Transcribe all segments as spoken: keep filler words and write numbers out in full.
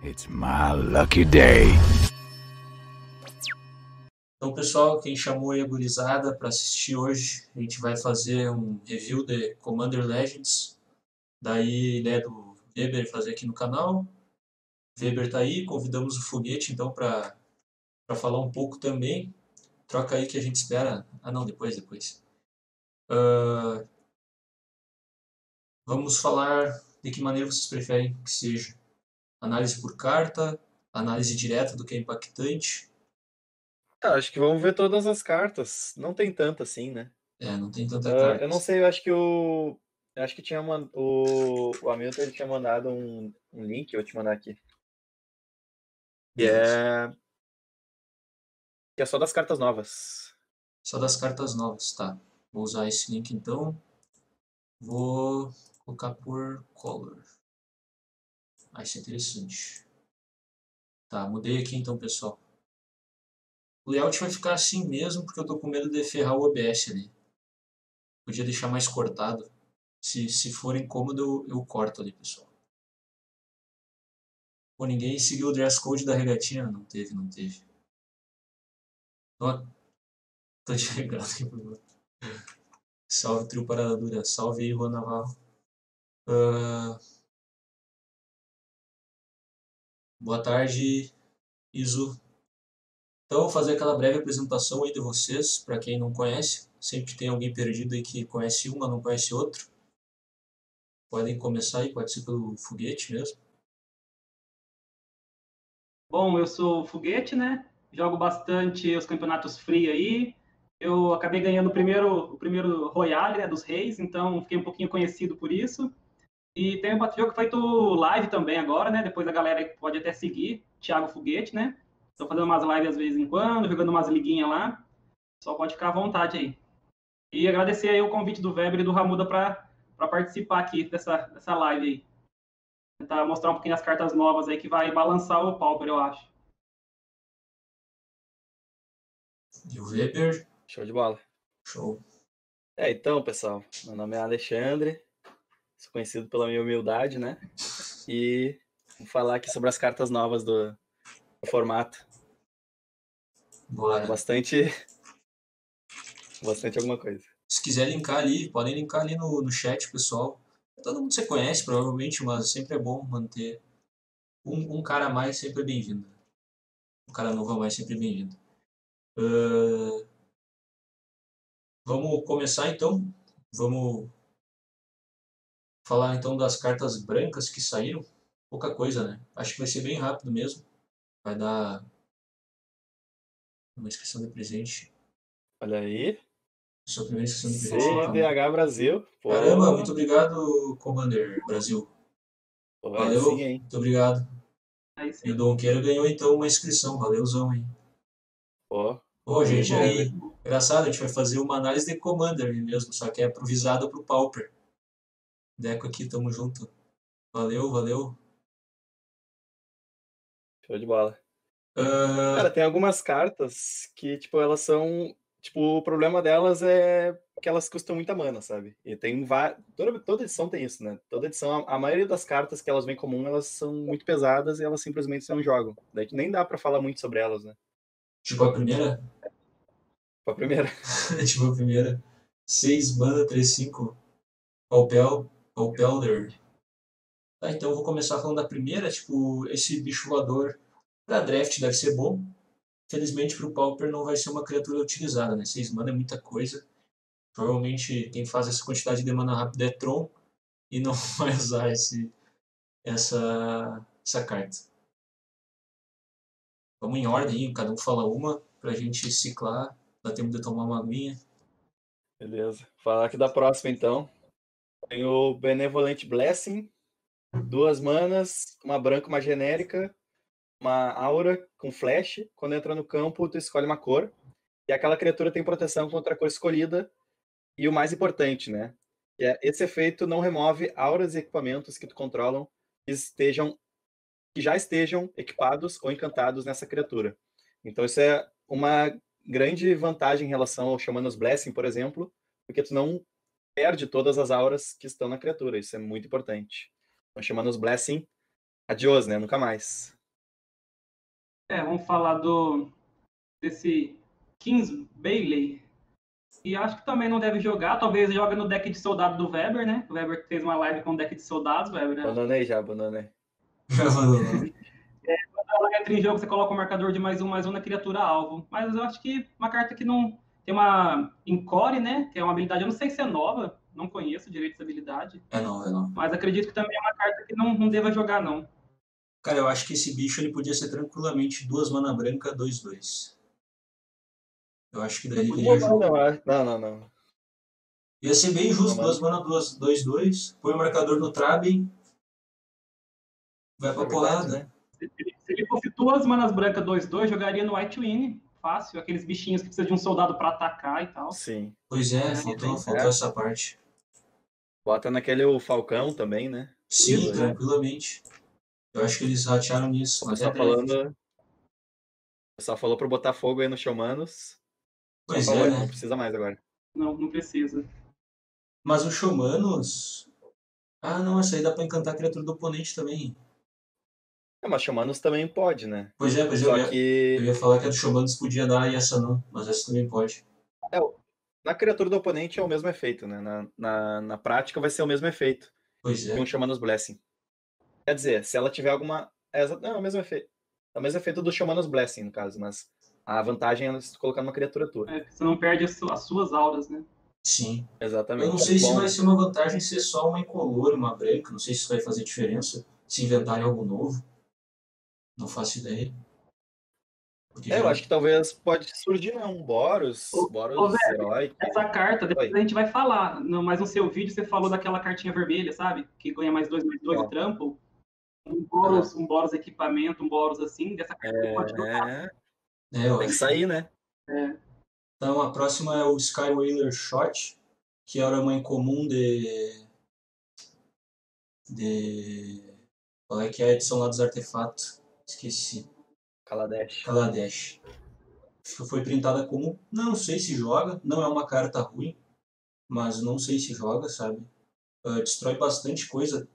It's my lucky day. Então, pessoal, quem chamou aí a gurizada para assistir hoje, a gente vai fazer um review de Commander Legends. Daí, ideia do Weber fazer aqui no canal. Weber tá aí, convidamos o Foguete, então, para para falar um pouco também. Troca aí que a gente espera. Ah, não, depois, depois. Uh, vamos falar de que maneira vocês preferem que seja. Análise por carta, análise direta do que é impactante. Ah, acho que vamos ver todas as cartas. Não tem tanto assim, né? É, não tem tanta Uh, carta. eu não sei, eu acho que o. Eu acho que tinha man... o... o Hamilton ele tinha mandado um, um link, eu vou te mandar aqui. Que é. Que é só das cartas novas. Só das cartas novas, tá. Vou usar esse link então. Vou colocar por color. Ah, isso é interessante. Tá, mudei aqui então, pessoal. O layout vai ficar assim mesmo, porque eu tô com medo de ferrar o O B S ali. Podia deixar mais cortado. Se, se for incômodo, eu, eu corto ali, pessoal. Pô, ninguém seguiu o dress code da regatinha? Não teve, não teve. Ó, tô chegando aqui pro... Salve, trio Parada Dura. Salve aí, Juan Navarro. Uh... Boa tarde, Iso. Então, vou fazer aquela breve apresentação aí de vocês, para quem não conhece. Sempre tem alguém perdido aí que conhece um, mas não conhece outro. Podem começar aí, pode ser pelo Foguete mesmo. Bom, eu sou o Foguete, né? Jogo bastante os campeonatos free aí. Eu acabei ganhando o primeiro, o primeiro Royale, né, dos Reis, então fiquei um pouquinho conhecido por isso. E tem um jogo feito live também agora, né? Depois a galera pode até seguir, Thiago Foguete, né? Estou fazendo umas lives às vezes em quando, jogando umas liguinhas lá. Só pode ficar à vontade aí. E agradecer aí o convite do Weber e do Ramuda para participar aqui dessa, dessa live aí. Tentar mostrar um pouquinho as cartas novas aí que vai balançar o Pauper, eu acho. E o Weber. Show de bola. Show. É, então, pessoal, meu nome é Alexandre. Sou conhecido pela minha humildade, né? E vou falar aqui sobre as cartas novas do, do formato. Bora. Bastante. Bastante alguma coisa. Se quiser linkar ali, podem linkar ali no, no chat, pessoal. Todo mundo você conhece, provavelmente, mas sempre é bom manter. Um, um cara a mais sempre é bem-vindo. Um cara novo a mais sempre é bem-vindo. Uh... Vamos começar então. Vamos falar então das cartas brancas que saíram. Pouca coisa, né? Acho que vai ser bem rápido mesmo. Vai dar uma inscrição de presente. Olha aí. Sua primeira inscrição de presente. C D H Brasil. Pô. Caramba, muito obrigado, Commander Brasil. Pô, Valeu, sim, hein? muito obrigado. Aí sim. E o Donqueiro ganhou então uma inscrição. Valeuzão, hein? Pô, Pô, gente, bom, aí, engraçado, a gente vai fazer uma análise de Commander mesmo, só que é improvisada pro Pauper. Deco aqui, tamo junto. Valeu, valeu. Show de bola. Uh... Cara, tem algumas cartas que, tipo, elas são... Tipo, o problema delas é que elas custam muita mana, sabe? E tem várias... Toda, toda edição tem isso, né? Toda edição, a, a maioria das cartas que elas vêm comum, elas são muito pesadas e elas simplesmente não jogam. Daí que nem dá pra falar muito sobre elas, né? Tipo a primeira? Tipo a primeira. Tipo a primeira. seis mana, três, cinco. Paupel, Paupelder. Tá, então eu vou começar falando da primeira. Tipo, esse bicho voador pra draft deve ser bom. Felizmente pro Pauper não vai ser uma criatura utilizada, né? seis mana é muita coisa. Provavelmente quem faz essa quantidade de mana rápida é Tron e não vai usar esse, essa, essa carta. Vamos em ordem, cada um fala uma pra gente ciclar. Dá tempo de tomar uma aguinha. Beleza. Falar aqui da próxima, então. Tem o Benevolent Blessing. Duas manas, uma branca, uma genérica. Uma aura com flash. Quando entra no campo, tu escolhe uma cor. E aquela criatura tem proteção contra a cor escolhida. E o mais importante, né? Que é, esse efeito não remove auras e equipamentos que tu controlam que, estejam, que já estejam equipados ou encantados nessa criatura. Então isso é uma grande vantagem em relação ao Shaman's Blessing, por exemplo, porque tu não perde todas as auras que estão na criatura. Isso é muito importante. O Shaman's Blessing, adiós, né? Nunca mais. É, vamos falar do desse Kings Bailey. E acho que também não deve jogar. Talvez jogue no deck de soldado do Weber, né? O Weber fez uma live com o deck de soldados, Weber. Né? Abandonei já, abandonei. Quando ela entra em jogo, você coloca o marcador de mais um, mais um na criatura alvo. Mas eu acho que uma carta que não. Tem uma Encore, né? Que é uma habilidade, eu não sei se é nova, não conheço direito essa habilidade. É não, é não. Mas acredito que também é uma carta que não, não deva jogar, não. Cara, eu acho que esse bicho ele podia ser tranquilamente duas mana branca, dois dois. Eu acho que daí ele teria Não, jogo. não, não, não, não, não. Ia ser bem justo, Não, duas mano. mana, dois dois. Põe o marcador no Traben. Vai pra É verdade, porrada. né? Se ele, se ele fosse duas manas brancas dois dois, jogaria no White Win. Fácil. Aqueles bichinhos que precisam de um soldado pra atacar e tal. Sim. Pois é, Jogaria faltou, bem. faltou É. essa parte. Bota naquele o Falcão também, né? Sim, Isso, né? tranquilamente. Eu acho que eles ratearam nisso. O Até pessoal draft. falando. O pessoal falou pra botar fogo aí no Showmanos. Só Pois falou, é, é, não né? precisa mais agora. Não, não precisa. Mas o Showmanos. Ah, não, essa aí dá pra encantar a criatura do oponente também. É, mas Showmanos também pode, né? Pois é, pois é, eu Só ia, eu que. ia falar que a do Showmanos podia dar e essa não. Mas essa também pode. É, o- na criatura do oponente é o mesmo efeito, né? Na, na, na prática vai ser o mesmo efeito Pois que um é. Shaman's Blessing. Quer dizer, se ela tiver alguma. É, exa- não, é o mesmo efeito. É o mesmo efeito do Shaman's Blessing, no caso, mas a vantagem é você colocar numa criatura tua. É, você não perde as, su- as suas auras, né? Sim. Eu não Exatamente. sei se Bom, vai né? ser uma vantagem ser só uma incolor, uma branca. Não sei se isso vai fazer diferença. Se inventarem algo novo. Não faço ideia. Porque É, eu geral... acho que talvez pode surgir, né, um Boros, Ô, ô, Boros velho, herói. Que... essa carta, depois Oi, a gente vai falar. No, mas no seu vídeo você falou daquela cartinha vermelha, sabe? Que ganha mais dois, mais dois e ó. trampo. Um Aham. Boros, um Boros equipamento, um Boros assim. Dessa carta você pode jogar. É, É, eu tem que acho. sair, né? É, Então a próxima é o Skywhaler Shot, que era uma incomum de. de. Qual é que é a edição lá dos artefatos? Esqueci. Kaladesh. Kaladesh. Foi printada como. Não sei se joga, não é uma carta ruim, mas não sei se joga, sabe? Uh, destrói bastante coisa.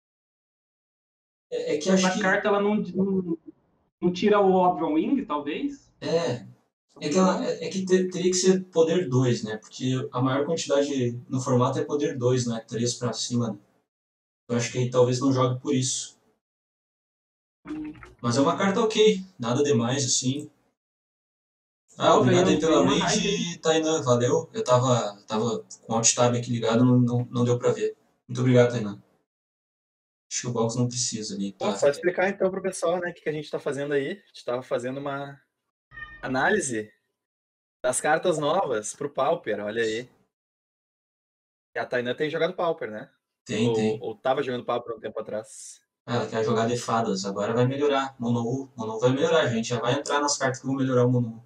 É, é que acho essa que. carta ela não, não, não tira o Obron Wing, talvez. É. É que, ela, Não. é, é que ter, teria que ser poder dois, né? Porque a maior quantidade no formato é poder dois, não é três pra cima, né? Eu acho que aí talvez não jogue por isso. Mas é uma carta ok, nada demais assim. Ah, Ó, obrigado aí ganhou, pela ganhou uma raid aí. raid, Tainan, valeu. Eu tava, tava com o Alt Tab aqui ligado, não, não, não deu pra ver. Muito obrigado, Tainan. Acho que o box não precisa ali, Pô, tá? só explicar então pro pessoal, né, o que que a gente tá fazendo aí. A gente tava fazendo uma análise das cartas novas pro Pauper, olha aí. E a Tainan tem jogado Pauper, né? Tem, Ou, tem. ou tava jogando Pauper um tempo atrás. Ah, ela quer jogar de fadas, agora vai melhorar. Mono Mono vai melhorar, a gente já vai entrar nas cartas que vão melhorar o Mono.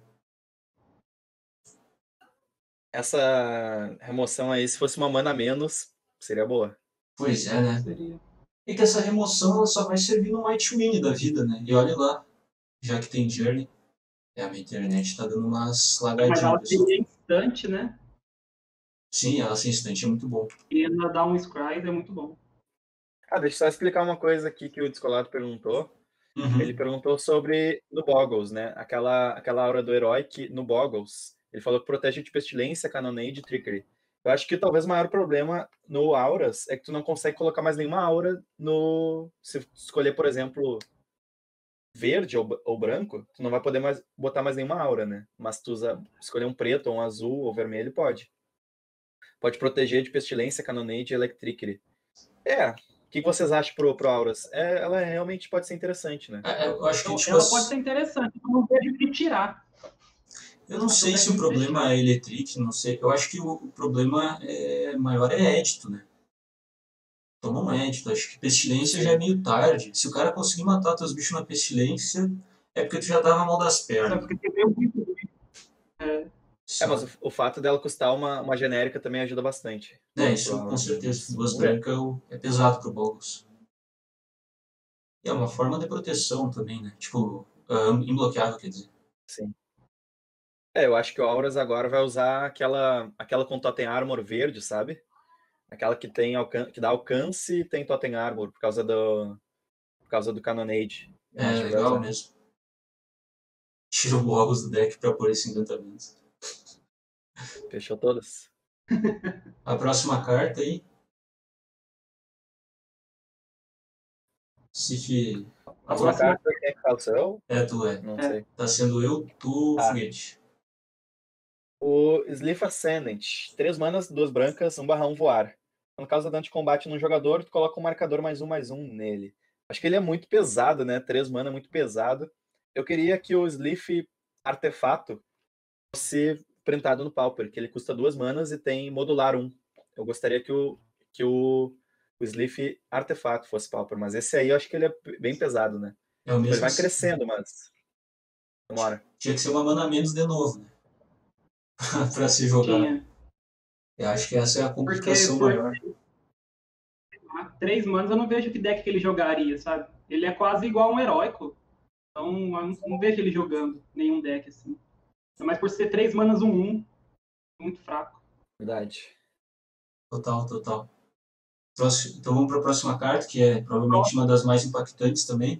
Essa remoção aí, se fosse uma mana a menos, seria boa. Pois é, né? Seria. E que essa remoção ela só vai servir no White Win da vida, né? E olha lá, já que tem Journey. É, a minha internet tá dando umas Mas lagadinhas, ela pessoal. seria instante, né? Sim, ela sem instante é muito bom. E ainda dar um Scries é muito bom. Ah, deixa eu só explicar uma coisa aqui que o Descolado perguntou. Ele Uhum. perguntou sobre no Boggles, né? Aquela, aquela aura do herói que no Boggles, ele falou que protege de pestilência, Cannonade e Trickery. Eu acho que talvez o maior problema no Auras é que tu não consegue colocar mais nenhuma aura no. Se escolher, por exemplo, verde ou, ou branco, tu não vai poder mais botar mais nenhuma aura, né? Mas tu usa, escolher um preto, ou um azul ou vermelho, pode. Pode proteger de pestilência, Cannonade e Electricity. É. O que vocês acham pro, pro Auras? É, ela realmente pode ser interessante, né? É, eu acho que, Então, tipo, ela pode ser interessante, eu não vejo o que tirar. eu não Acho que eu sei se vejo o muito problema fechado. é Electric, não sei. Eu acho que o, o problema é maior é édito, né? Toma um édito. Acho que pestilência Sim. já é meio tarde. Se o cara conseguir matar teus bichos na pestilência, é porque tu já tava mal das Sabe, pernas. porque tem meio muito ruim. É, É, mas Sabe? o, o fato dela custar uma, uma genérica também ajuda bastante. É, Pro, pro isso com Auras, né? certeza. Mas Duas vamos ver. brancas é pesado pro Boggles. E é uma forma de proteção também, né? Tipo, uh, imbloqueável, quer dizer. Sim. É, eu acho que o Auras agora vai usar aquela, aquela com Totem Armor verde, sabe? Aquela que tem alcan que dá alcance e tem Totem Armor por causa do, por causa do Cannonade. Eu É acho que vai legal usar. mesmo. tira o Boros do deck pra pôr esse encantamento. Fechou todas? A próxima carta aí. Sif. A próxima- próxima carta quem é que fala? Sou eu? É, tu é. Não É. sei. Tá sendo eu, tu, Ah. Foguete. O Sleaf Ascendant. Três manas, duas brancas, um barra um voar. Quando causa dano de combate num jogador, tu coloca um marcador mais um, mais um nele. Acho que ele é muito pesado, né? Três mana é muito pesado. Eu queria que o Sleaf Artefato fosse printado no Pauper, que ele custa duas manas e tem modular um. Eu gostaria que o, que o, o Sleaf Artefato fosse Pauper, mas esse aí eu acho que ele é bem pesado, né? É o Ele mesmo. vai crescendo, mas demora. Tinha que ser uma mana a menos de novo, né? pra se jogar. Tinha. Eu acho que essa é a complicação Porque- maior. Ah, Três manos eu não vejo que deck que ele jogaria, sabe? Ele é quase igual a um heróico. Então eu não, não vejo ele jogando nenhum deck assim. Mas por ser três manas, um um, muito fraco. Verdade. Total, total. Próximo, então vamos para a próxima carta, que é provavelmente uma das mais impactantes também.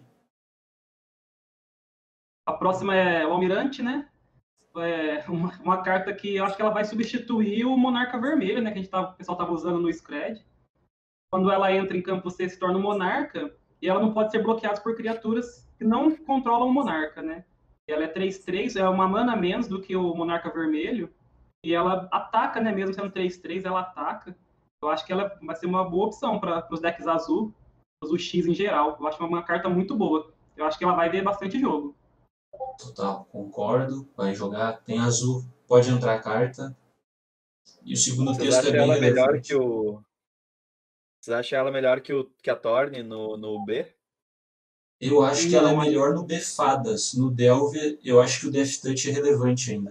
A próxima é o Almirante, né? É uma, uma carta que eu acho que ela vai substituir o Monarca Vermelho, né? Que a gente tava, o pessoal estava usando no Scred. Quando ela entra em campo, você se torna um Monarca e ela não pode ser bloqueada por criaturas que não controlam o Monarca, né? Ela é três três, é uma mana a menos do que o Monarca Vermelho. E ela ataca, né? Mesmo sendo três três, ela ataca. Eu acho que ela vai ser uma boa opção para os decks azul, os X em geral. Eu acho uma carta muito boa. Eu acho que ela vai ver bastante jogo. Total, concordo. Vai jogar, tem azul, pode entrar a carta. E o segundo Vocês texto é acham bem ela melhor relevante. que o. Vocês acham ela melhor que, o, que a Thorn no, no B? Eu acho que ela é Não. melhor no Befadas. No Delver, eu acho que o Death Touch é relevante ainda.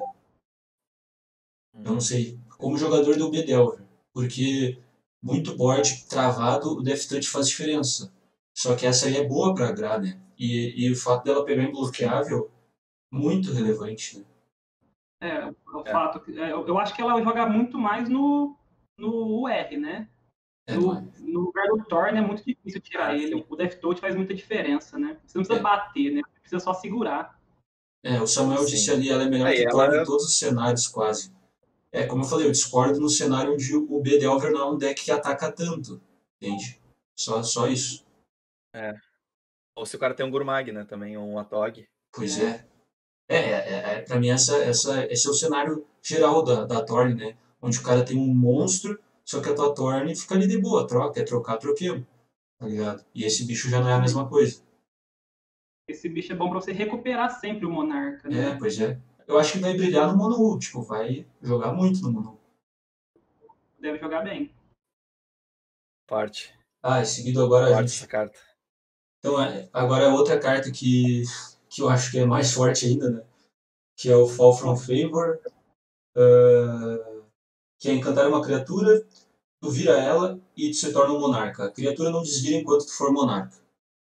Eu não sei. Como jogador do B Delver. Porque muito board travado, o Death Touch faz diferença. Só que essa aí é boa pra agrar, né? E, e o fato dela pegar imbloqueável, muito relevante, né? É, o É. fato. é, eu eu acho que ela joga muito mais no, no U R, né? É, No, não é? no lugar do Thorn é muito difícil tirar Ah, ele. sim. O Death Touch faz muita diferença, né? Você não precisa É. bater, né? Você precisa só segurar. É, o Samuel Sim. disse ali, ela é melhor Aí que ela- Thorn em todos os cenários, quase. É, como eu falei, eu discordo no cenário onde o B Delver não é um deck que ataca tanto, entende? Só, só isso. Ou se o cara tem um Gurmag, né? Também, ou um Atog. Pois é. É, é, é, é pra mim essa, essa, esse é o cenário geral da, da Thorn, né? Onde o cara tem um monstro, só que a tua Thorn fica ali de boa, troca, quer trocar, troquemos, tá ligado? E esse bicho já não é a mesma coisa. Esse bicho é bom pra você recuperar sempre o Monarca, É, né? pois é. Eu acho que vai brilhar no Mono U, tipo, vai jogar muito no Mono U. Deve jogar bem. Forte. Ah, em seguida agora a Forte gente... essa carta. Então, é, agora é outra carta que, que eu acho que é mais forte ainda, né? Que é o Fall from Favor, uh, que é encantar uma criatura, tu vira ela e tu se torna um monarca. A criatura não desvira enquanto tu for monarca.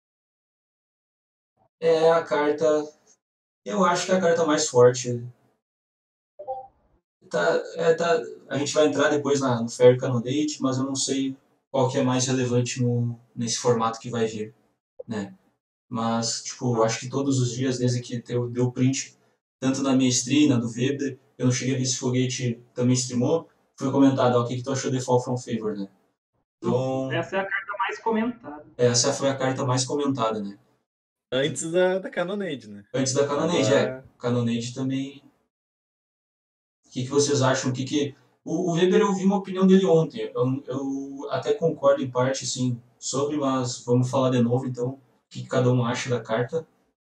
É a carta... Eu acho que é a carta mais forte. Tá, é, tá, a gente vai entrar depois na, no Fair Cannonade, mas eu não sei qual que é mais relevante no, nesse formato que vai vir, né? Mas, tipo, eu acho que todos os dias, desde que deu, deu print, tanto na minha stream, na do Weber, eu não cheguei a ver se Foguete também streamou, foi comentado, ó, o que, que tu achou de Fall from Favor, né? Então, Essa é a carta mais comentada. essa foi a carta mais comentada, né? Antes da, da Cannonade, né? Antes da Cannonade, Agora- é. Cannonade também. O que, que vocês acham? O que que... O, o Weber, eu vi uma opinião dele ontem. Eu, eu até concordo em parte, sim, sobre, mas vamos falar de novo, então. O que, que cada um acha da carta?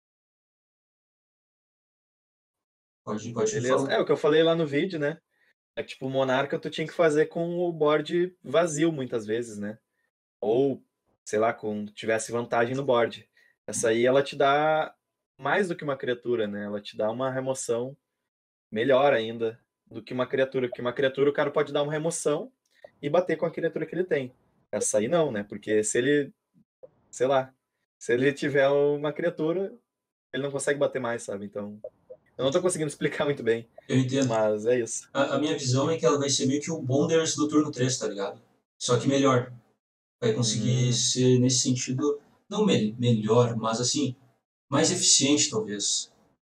Pode, pode me Beleza. falar. É o que eu falei lá no vídeo, né? É que, tipo, o Monarca tu tinha que fazer com o board vazio muitas vezes, né? Ou, sei lá, com tivesse vantagem no board. Essa aí ela te dá mais do que uma criatura, né? Ela te dá uma remoção melhor ainda do que uma criatura. Porque uma criatura o cara pode dar uma remoção e bater com a criatura que ele tem. Essa aí não, né? Porque se ele, sei lá, se ele tiver uma criatura, ele não consegue bater mais, sabe? Então, eu não tô conseguindo explicar muito bem, Eu entendo. mas é isso. A, a minha visão é que ela vai ser meio que o Bonders do turno três, tá ligado? Só que melhor. Vai conseguir Hum. ser, nesse sentido, não me melhor, mas assim, mais eficiente, talvez.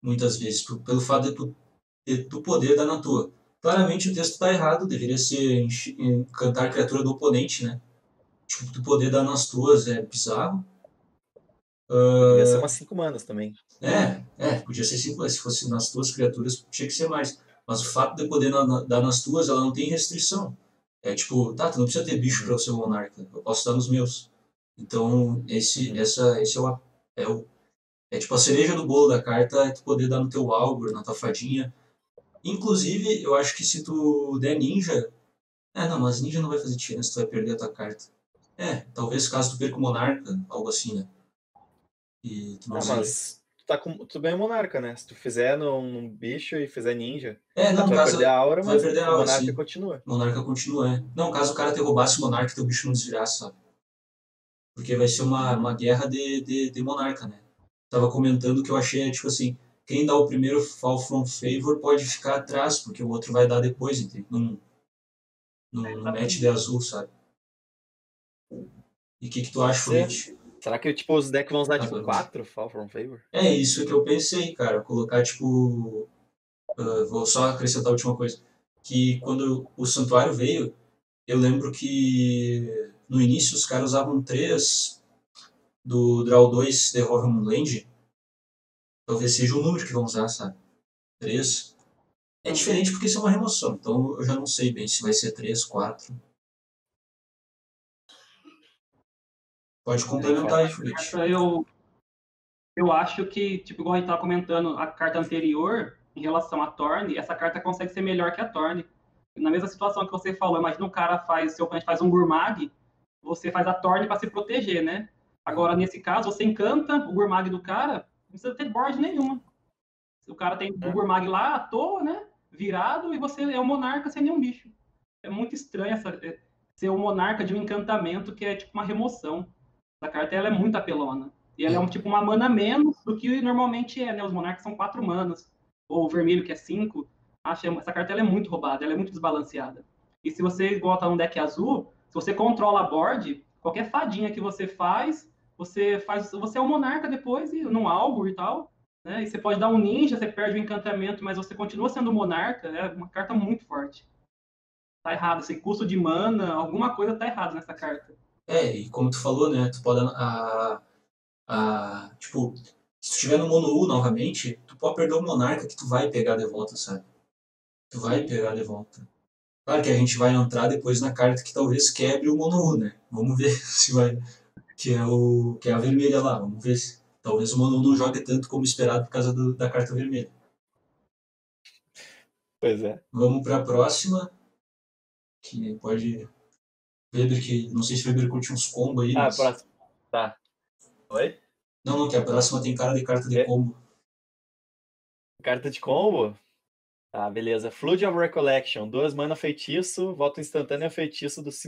muitas vezes, por- pelo fato de tu, de tu poder dar na tua. Claramente o texto está errado, deveria ser enchi- encantar a criatura do oponente, né? Tipo, tu poder dar nas tuas é bizarro. Devia ser umas cinco manas também. É, é, podia ser cinco, mas se fosse nas tuas criaturas, tinha que ser mais. Mas o fato de poder na- na- dar nas tuas, ela não tem restrição. É tipo, tá, tu não precisa ter bicho Uhum. para o seu monarca, eu posso dar nos meus. Então, esse, Uhum. essa, esse é o, é o. É tipo a cereja do bolo da carta, é tu poder dar no teu Algor, na tua fadinha. Inclusive, eu acho que se tu der ninja. É, não, mas ninja não vai fazer diferença, tu vai perder a tua carta. É, talvez caso tu perca o monarca, algo assim, né? E tu não Ah, seja. mas tu, tá com, tu ganha monarca, né? Se tu fizer num, num bicho e fizer ninja, É, ah, não, tu vai perder caso. a aura, Tu vai mas perder a o aura, monarca sim. continua. Monarca continua, é. Não, caso o cara te roubasse o monarca e teu bicho não desvirasse, sabe? Porque vai ser uma, uma guerra de, de, de monarca, né? Tava comentando que eu achei, tipo assim, quem dá o primeiro Fall from Favor pode ficar atrás, porque o outro vai dar depois, entende? Num, É, num, num match de exatamente. azul, sabe? E o que, que tu Pode acha, ser. Foguete? Será que tipo, os decks vão usar Ah, tipo pergunta. quatro Fall from Favor? É isso que eu pensei, cara. Colocar, tipo. Uh, vou só acrescentar a última coisa. Que quando o Santuário veio, eu lembro que no início os caras usavam três do Draw dois The Hovman Land. Talvez seja o número que vão usar, sabe? Três. É diferente porque isso é uma remoção, então eu já não sei bem se vai ser três, quatro. Pode Bem complementar aí, forte. Foguete. Essa eu, eu acho que, tipo, igual a gente estava comentando, a carta anterior, em relação à Torne, essa carta consegue ser melhor que a Torne. Na mesma situação que você falou, imagina um cara faz, seu oponente faz um Gurmag, você faz a Torne para se proteger, né? Agora, nesse caso, você encanta o Gurmag do cara, não precisa ter board nenhuma. O cara tem o É. Gurmag lá à toa, né? Virado, e você é o monarca sem nenhum bicho. É muito estranho essa, é, ser o monarca de um encantamento que é tipo uma remoção. Essa carta ela é muito apelona. E ela é um, É, tipo uma mana menos do que normalmente é, né? Os monarcas são quatro manas. Ou o vermelho, que é cinco. Acho, essa carta ela é muito roubada, ela é muito desbalanceada. E se você bota um deck azul, se você controla a board, qualquer fadinha que você faz, você faz. Você é um monarca depois, e num álbum e tal. Né? E você pode dar um ninja, você perde o encantamento, mas você continua sendo monarca. É uma carta muito forte. Tá errado. Esse custo de mana, alguma coisa tá errada nessa carta. é, e como tu falou, né? Tu pode. A, a, tipo, se tu tiver no Mono U novamente, tu pode perder o Monarca que tu vai pegar de volta, sabe? Tu vai Sim. pegar de volta. Claro que a gente vai entrar depois na carta que talvez quebre o Mono U, né? Vamos ver se vai. Que é, o, que é a vermelha lá. Vamos ver se. Talvez o Mono U não jogue tanto como esperado por causa do, da carta vermelha. Pois é. Vamos para a próxima. Que pode. Weber, que. Não sei se o Weber curte uns combos aí, Ah, mas. próximo. Tá. Oi? Não, não, que a próxima tem cara de carta de É, combo. carta de combo? Tá, beleza. Flood of Recollection. Duas mana feitiço, volta instantânea feitiço do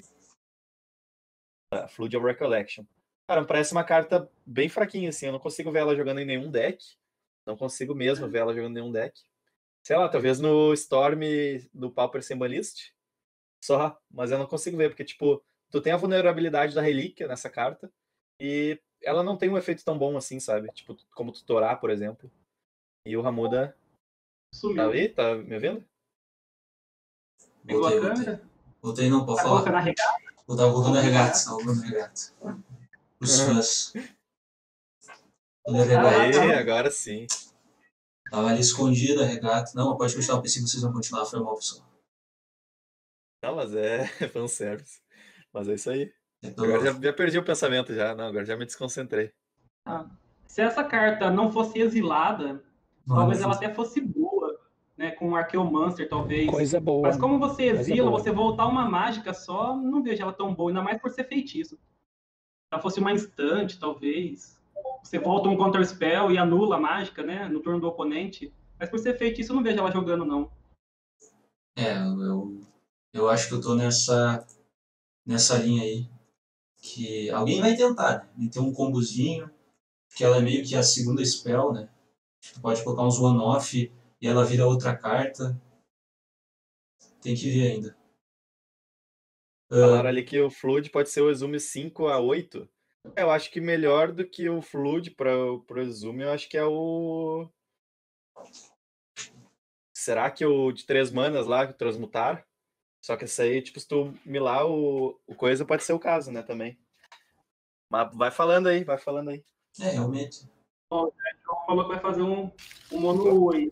Flood of Recollection. Cara, parece uma carta bem fraquinha, assim. Eu não consigo ver ela jogando em nenhum deck. Não consigo mesmo ver ela jogando em nenhum deck. Sei lá, talvez no Storm do Pauper Symbolist. Só, mas eu não consigo ver, porque, tipo, tu tem a vulnerabilidade da relíquia nessa carta e ela não tem um efeito tão bom assim, sabe? Tipo, como tutorar, por exemplo. E o Ramuda tá Sumiu. aí? Tá me ouvindo? Pegou a Voltei, voltei. câmera? Voltei, não, pode Tá falar. colocando a regata? Eu tava colocando a regata, regata. tava colocando a regata. Os fãs. Colocando a Ah, regata. Aí, tá. agora sim. Tava ali escondida a regata. Não, pode continuar, pensei que vocês vão continuar, foi mal, pessoal. Não, mas é fanservice. Mas é isso aí. É Agora pelo... já, já perdi o pensamento já. Não, agora já me desconcentrei. Ah. Se essa carta não fosse exilada, Não, não talvez ela fiz. até fosse boa, né? Com um Archaeomancer, talvez. Coisa boa. Mas como você Coisa exila, boa. você voltar uma mágica só, não vejo ela tão boa, ainda mais por ser feitiço. Se ela fosse uma instante, talvez. Você volta um counter spell e anula a mágica, né? No turno do oponente. Mas por ser feitiço, eu não vejo ela jogando, não. É, eu, eu acho que eu tô nessa, nessa linha aí. Que alguém vai tentar, né? Meter um combozinho, que ela é meio que a segunda spell, né? Tu pode colocar uns one-off e ela vira outra carta. Tem que ver ainda. Falaram Uh, ali que o Flood pode ser o Exume cinco a oito. Eu acho que melhor do que o Flood para o Exume, eu acho que é o Será que o de três manas lá, que transmutar? Só que esse aí, tipo, se tu milar o, o coisa, pode ser o caso, né, também. Mas vai falando aí, vai falando aí. É, realmente. Ó, o João falou que vai fazer um, um mono oi.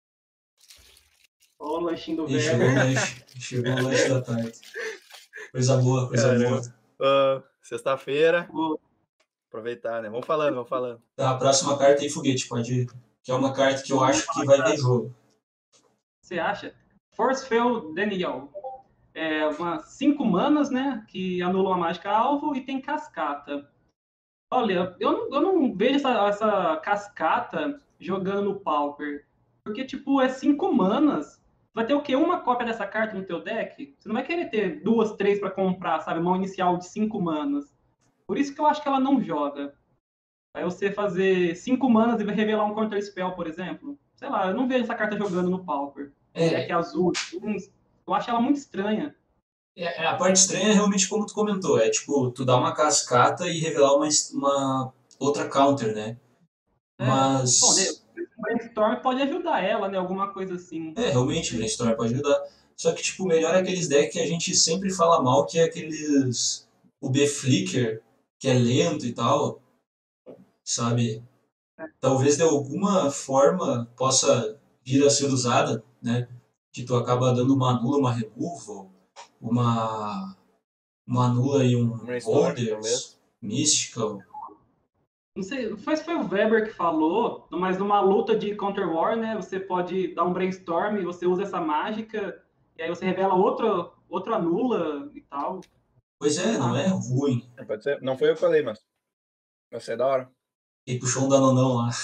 Ó, o lanchinho do E chegou o Weber. lanche. Chegou o lanche da tarde. Coisa boa, coisa Caramba. boa. Ah, sexta-feira, Vou- aproveitar, né? Vamos falando, vamos falando. Tá, a próxima carta aí, Foguete, pode ir. Que é uma carta que eu acho que vai ver jogo. Você acha? Forceful Daniel. É umas cinco manas, né? Que anulam a mágica alvo e tem cascata. Olha, eu não, eu não vejo essa, essa cascata jogando no Pauper. Porque, tipo, é cinco manas. Vai ter o quê? Uma cópia dessa carta no teu deck? Você não vai querer ter duas, três pra comprar, sabe? Mão inicial de cinco manas. Por isso que eu acho que ela não joga. Aí você fazer cinco manas e revelar um Counter Spell, por exemplo. Sei lá, eu não vejo essa carta jogando no Pauper. É. Deck azul. assim, Eu acho ela muito estranha. É, a parte estranha é realmente como tu comentou. É tipo, tu dá uma cascata e revelar uma, uma outra counter, né? É. Mas... Bom, né, o Brainstorm pode ajudar ela, né? Alguma coisa assim. É, realmente, o Brainstorm pode ajudar. Só que, tipo, o melhor é aqueles decks que a gente sempre fala mal, que é aqueles... O B-Flicker, que é lento e tal, sabe? Talvez de alguma forma possa vir a ser usada, né? Que tu acaba dando uma nula, uma removal, uma... Uma nula e um Brainstorm, Wonders, talvez. Mystical. Não sei, foi, foi o Weber que falou, mas numa luta de Counter War, né? Você pode dar um Brainstorm, você usa essa mágica, e aí você revela outra, outra nula e tal. Pois é, não é ruim. Pode ser. Não foi eu que falei, mas vai ser da hora. E puxou um danonão lá.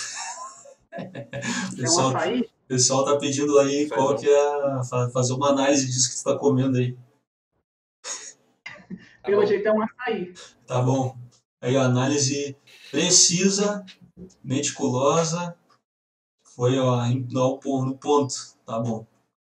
O É um pessoal, açaí? o pessoal tá pedindo aí Faz qual não. que é a, fa- fazer uma análise disso que tu tá comendo aí. Tá Pelo bom. jeito é um açaí. Tá bom. Aí a análise precisa, meticulosa, foi ó, em- no, pon- no ponto. Tá bom.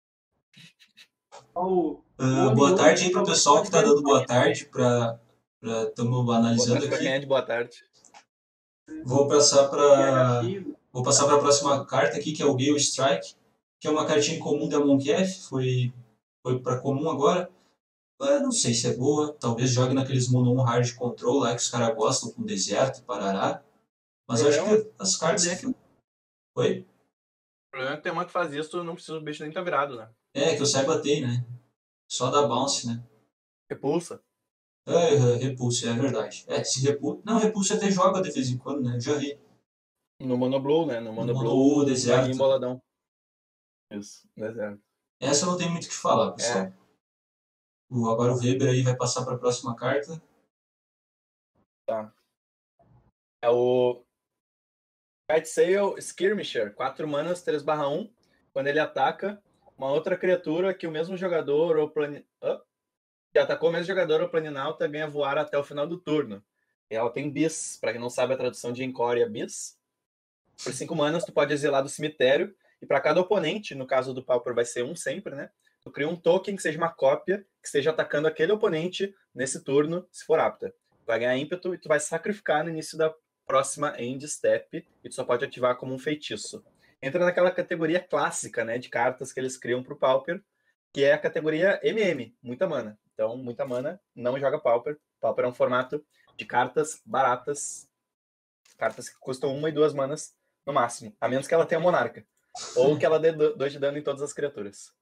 Ó, o- Ah, o boa Onion tarde aí pro falou pessoal que tá pode dando ser- boa tarde para estamos Boa analisando tarde pra quem aqui. é de boa tarde. Vou passar para P H X. vou passar para a próxima carta aqui, que é o Gale Strike, que é uma cartinha comum da Monkef, foi foi para comum agora. Eu não sei se é boa, talvez jogue naqueles mono hard control lá que os caras gostam com deserto e parará. Mas eu acho Problema? que as cartas. Oi? O problema é que tem uma que faz isso, tu não precisa, o bicho nem tá virado, né? É, que eu saiba tem, né? Só dá bounce, né? Repulsa. É, é, repulse, é verdade. É, se repulse. Não, repulse até joga de vez em quando, né? Já vi. No Monoblue, né? No Mono Monoblue, Blue, deserto. Maguinho boladão. Isso, deserto. Essa não tem muito o que falar, pessoal. É. O, agora o Weber aí vai passar para a próxima carta. Tá. É o Kite Sail Skirmisher, quatro manas, três barra um. Quando ele ataca uma outra criatura que o mesmo jogador ou plane... oh, que atacou o mesmo jogador ou planinauta ganha voar até o final do turno. E ela tem bis, para quem não sabe a tradução de Encore é bis. Por cinco manas tu pode exilar do cemitério e para cada oponente, no caso do Pauper vai ser um sempre, né? Tu cria um token que seja uma cópia que esteja atacando aquele oponente nesse turno, se for apta. Tu vai ganhar ímpeto e tu vai sacrificar no início da próxima end step e tu só pode ativar como um feitiço. Entra naquela categoria clássica, né, de cartas que eles criam pro Pauper, que é a categoria M M, muita mana. Então, muita mana não joga Pauper. Pauper é um formato de cartas baratas, cartas que custam uma e duas manas no máximo, a menos que ela tenha Monarca, ou que ela dê dois de dano em todas as criaturas.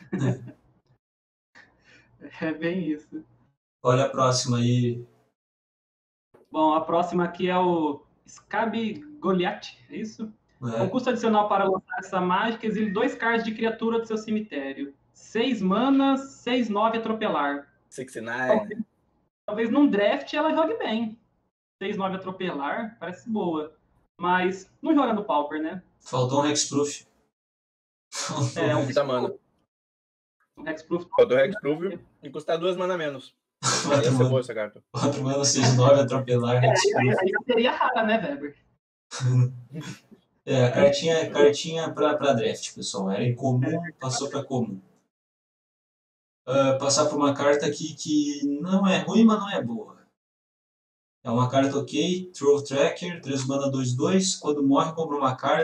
É bem isso. Olha a próxima aí. Bom, a próxima aqui é o Scab Goliath, é isso? Né? Com custo adicional para lançar essa mágica, exile dois cards de criatura do seu cemitério. Seis manas, seis, nove atropelar. sessenta e nove. Talvez, talvez num draft ela jogue bem. seis, nove atropelar, parece boa. Mas não joga no Pauper, né? Faltou um Hexproof. Faltou É, um um Muita mana. Um Hexproof. Faltou Hexproof e custar duas mana menos. Ia ser boa essa carta. quatro mana, seis, nove, atropelar, É, Hexproof. aí, aí já seria rara, né, Weber? É, a cartinha, cartinha pra, pra draft, pessoal. Era incomum, passou pra comum. Uh, passar por uma carta aqui que não é ruim, mas não é boa. É uma carta ok, Throw Tracker, três mana, dois, dois. Quando morre, compra uma carta,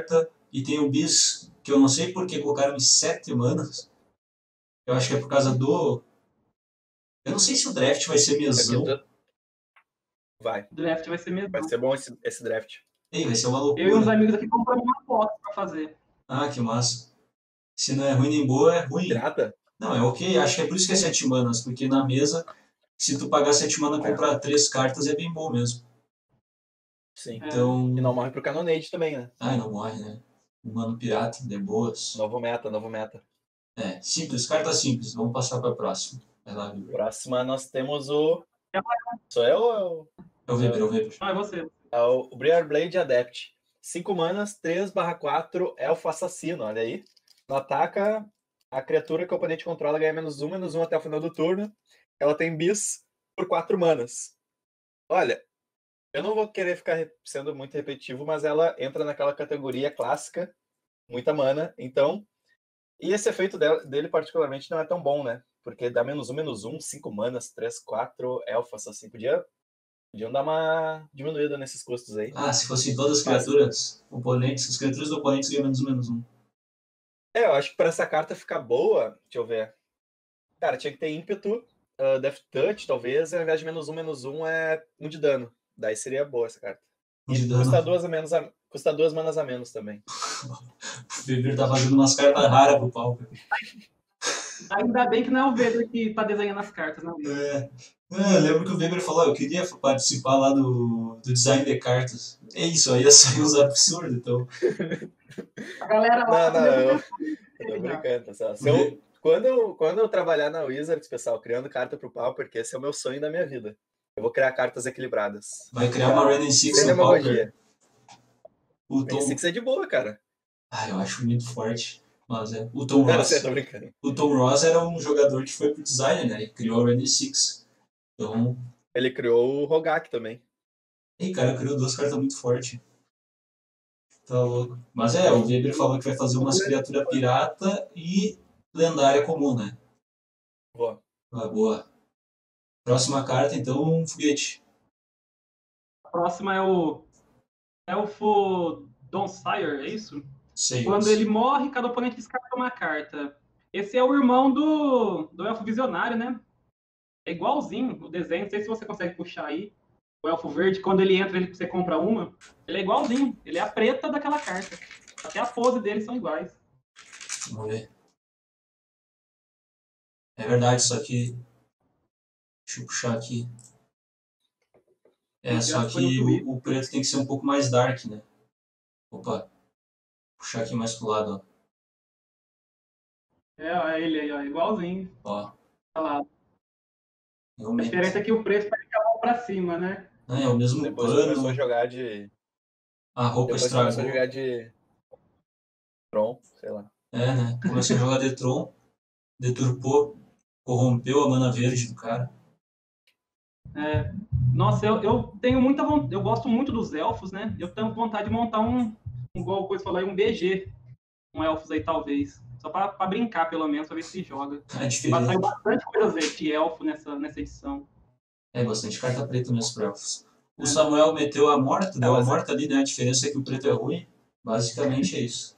E tem o bis, que eu não sei por que colocaram em sete manas. Eu acho que é por causa do... Eu não sei se o draft vai ser mesão. Porque tu- Vai. O draft vai ser mesmo. Vai ser bom esse, esse draft. Ei, vai ser uma Eu e uns loucura. amigos aqui compramos uma aposta pra fazer. Ah, que massa. Se não é ruim nem boa, é ruim. Pirata? Não, é ok. Acho que é por isso que é sete manas. Porque na mesa, se tu pagar sete manas e comprar três cartas, é bem bom mesmo. Sim. Então... E não morre pro Canonade também, né? Ai, não morre, né? Um mano pirata, de boas. Novo meta, novo meta. É, simples, carta simples. Vamos passar pra próxima. Vai lá, Weber. Próxima nós temos o... É. Sou eu ou é o... É o Weber, é o Weber. Não, é você. É o Briar Blade Adept. cinco manas, três barra quatro, Elfo Assassino, olha aí. No ataca, a criatura que o oponente controla ganha menos um, menos um até o final do turno. Ela tem bis por quatro manas. Olha, eu não vou querer ficar re- sendo muito repetitivo, mas ela entra naquela categoria clássica, muita mana, então... E esse efeito dela- dele particularmente não é tão bom, né? Porque dá menos um, menos um, cinco manas, três, quatro, Elfo Assassino. Podia... Podiam dar uma diminuída nesses custos aí. Ah, se fossem todas as criaturas oponentes, as criaturas do oponente ganham menos um, menos um. É, eu acho que para essa carta ficar boa, deixa eu ver. Cara, tinha que ter ímpeto, uh, Death Touch, talvez, e ao invés de menos um, menos um é um de dano. Daí seria boa essa carta. Um E de dano. custa duas, a menos a... custa duas manas a menos também. O Weber tá fazendo umas cartas raras pro pau. Cara. Ainda bem que não é o Weber que tá desenhando as cartas, não. É. É, eu lembro que o Weber falou, eu queria participar lá do, do design de cartas. É isso, aí ia sair uns absurdos, então. A galera lá... Não, não, eu, eu tô brincando, pessoal. Se eu, quando, eu, quando eu trabalhar na Wizards, pessoal, criando carta pro pau, porque esse é o meu sonho da minha vida. Eu vou criar cartas equilibradas. Vai criar uma Red and Six Sem no Pauper. demagogia. O Red Tom... Six é de boa, cara. Ah, eu acho muito forte. Mas é. O Tom Não, Ross. eu tô brincando. O Tom Ross era um jogador que foi pro design, né? E criou a Red and Six. Então. Ele criou o Rogak também. Ei, cara, criou duas cartas muito fortes. Tá louco. Mas é, o Weber falou que vai fazer umas criaturas pirata e lendária comum, né? Boa. Ah, boa. Próxima carta, então, um foguete. A próxima é o Elfo Donsire, é isso? Sei. Quando ele morre, cada oponente descarta uma carta. Esse é o irmão do, do Elfo Visionário, né? É igualzinho o desenho, não sei se você consegue puxar aí. O Elfo Verde, quando ele entra, ele, você compra uma. Ele é igualzinho, ele é a preta daquela carta. Até a pose deles são iguais. Vamos ver. É verdade, só que... Deixa eu puxar aqui. É, só que o, o preto tem que ser um pouco mais dark, né? Opa. Vou puxar aqui mais pro lado, ó. É, ó, ele aí, ó, igualzinho. Ó. Olha lá. A Realmente. diferença é que o preto tá com a mão pra cima, né? Não, é o mesmo Depois pano. começou a jogar de... A roupa Depois estragou. começou a jogar de... Tron, sei lá. É, né? Começou a jogar Detron, deturpou, corrompeu a mana verde do cara. É. Nossa, eu, eu tenho muita vontade, eu gosto muito dos elfos, né? Eu tenho vontade de montar um, um igual coisa falou aí, um B G. Um elfos aí, talvez. Só pra, pra brincar, pelo menos, pra ver se joga. É Vai diferente. sair bastante coisa de elfo nessa, nessa edição. É, bastante carta preta mesmo pra elfos. O Samuel meteu a morta, deu a morta ali, né? A diferença é que o preto é ruim. Basicamente é isso.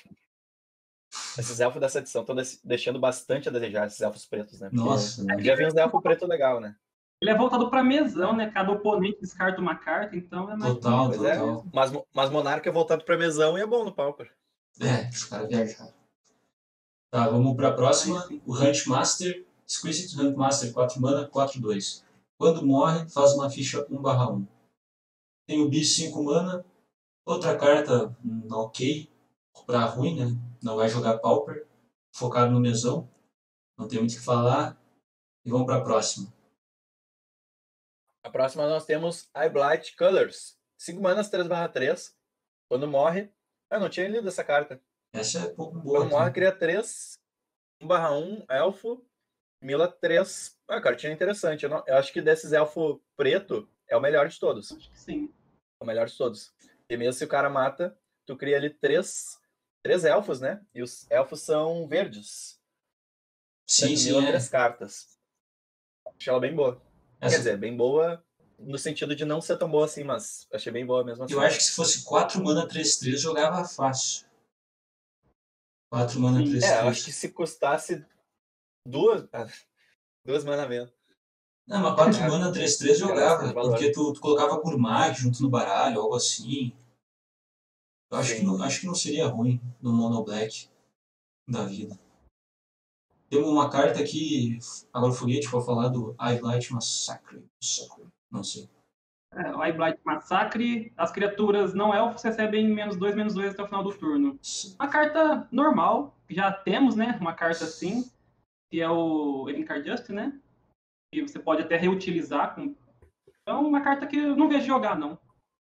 Esses elfos dessa edição estão deixando bastante a desejar, esses elfos pretos, né? Porque Nossa, né? já vi uns elfos preto legal, né? Ele é voltado pra mesão, né? Cada oponente descarta uma carta, então é mais... Total, Pois é. total. Mas, mas Monarca é voltado pra mesão e é bom no Pauper. É, os caras viajaram. Tá, vamos pra próxima. O Hunt Master. Exquisite Hunt Master, quatro mana, quatro dois. Quando morre, faz uma ficha um barra um. Tem o Bis, cinco mana. Outra carta, hum, ok. Pra ruim, né? Não vai jogar Pauper. Focado no mesão. Não tem muito o que falar. E vamos pra próxima. A próxima nós temos I Blight Colors. cinco manas, três barra três. Quando morre... Eu não tinha lido essa carta. Essa é pouco boa. Quando morre, Tá? cria três. um barra um, elfo. Mila três. Ah, cartinha interessante. Eu, não, eu acho que desses elfo preto é o melhor de todos. Acho que sim. É o melhor de todos. E mesmo se o cara mata, tu cria ali três, três elfos, né? E os elfos são verdes. Sim, sim, Mila é. três cartas. Acho ela bem boa. Essa... Quer dizer, bem boa no sentido de não ser tão boa assim, mas achei bem boa mesmo assim. Eu acho que se fosse quatro mana três três, jogava fácil. quatro mana, Sim. três É, eu acho que três. se custasse duas, ah, duas mana menos. Não, mas quatro Ah, mana, três três graças jogava, ao valor. porque tu, tu colocava por mag junto no baralho, algo assim. Eu acho que, Sim, não, sim. acho que não seria ruim no Mono Black da vida. Tem uma carta aqui, agora o Foguete pode falar do Highlight Massacre. Massacre. Não sei. É, o Blight Massacre, as criaturas não elfos recebem menos dois, menos dois até o final do turno. Uma carta normal, já temos, né? Uma carta assim, que é o Elincar Just, né? E você pode até reutilizar. Com... Então, uma carta que eu não vejo jogar, não.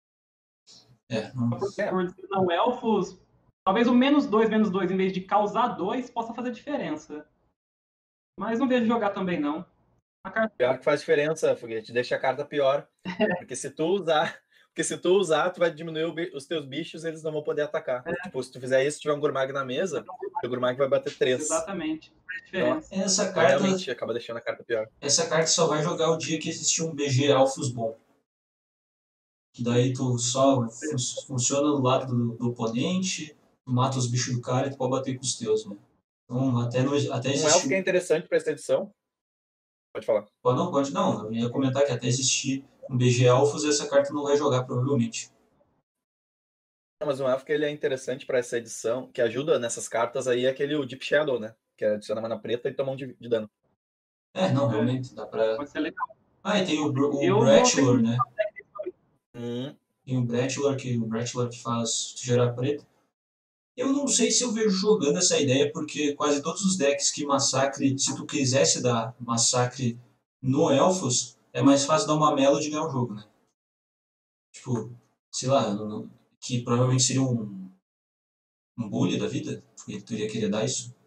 É, não... Por, É. por ser não elfos, talvez o menos dois, menos dois, em vez de causar dois, possa fazer diferença. Mas não vejo jogar também, não. A carta... Pior que faz diferença, Foguete, deixa a carta pior. Porque se tu usar, porque se tu usar, tu vai diminuir o bi- os teus bichos, eles não vão poder atacar. É. Tipo, se tu fizer isso, tiver um Gurmag na mesa, o Gurmag vai bater três. Exatamente. Faz Então, diferença. Essa então, carta, realmente acaba deixando a carta pior. essa carta só vai jogar o dia que existir um B G Alphos bom. Que daí tu só fun- funciona do lado do, do oponente, tu mata os bichos do cara e tu pode bater com os teus, né? Então, até, no, até Um elfo que é existir... interessante pra essa edição. Pode falar. Pode não, pode não. Eu ia comentar que até existir um B G Alphos, essa carta não vai jogar, provavelmente. Não, mas um elfo que ele é interessante pra essa edição, que ajuda nessas cartas aí, é aquele o Deep Shadow, né? Que adiciona mana preta e toma um de, de dano. É, não, realmente, dá pra... Pode ser legal. Ah, e tem o, Br- o Eu vou Brattlor, ter- né? Hum, Tem o Brattlor que, o Brattlor que faz gerar preta. Eu não sei se eu vejo jogando essa ideia, porque quase todos os decks que massacre, se tu quisesse dar massacre no Elfos, é mais fácil dar uma Melody e ganhar o jogo, né? Tipo, sei lá, não- não- que provavelmente seria um, um bully da vida, porque tu iria querer dar isso.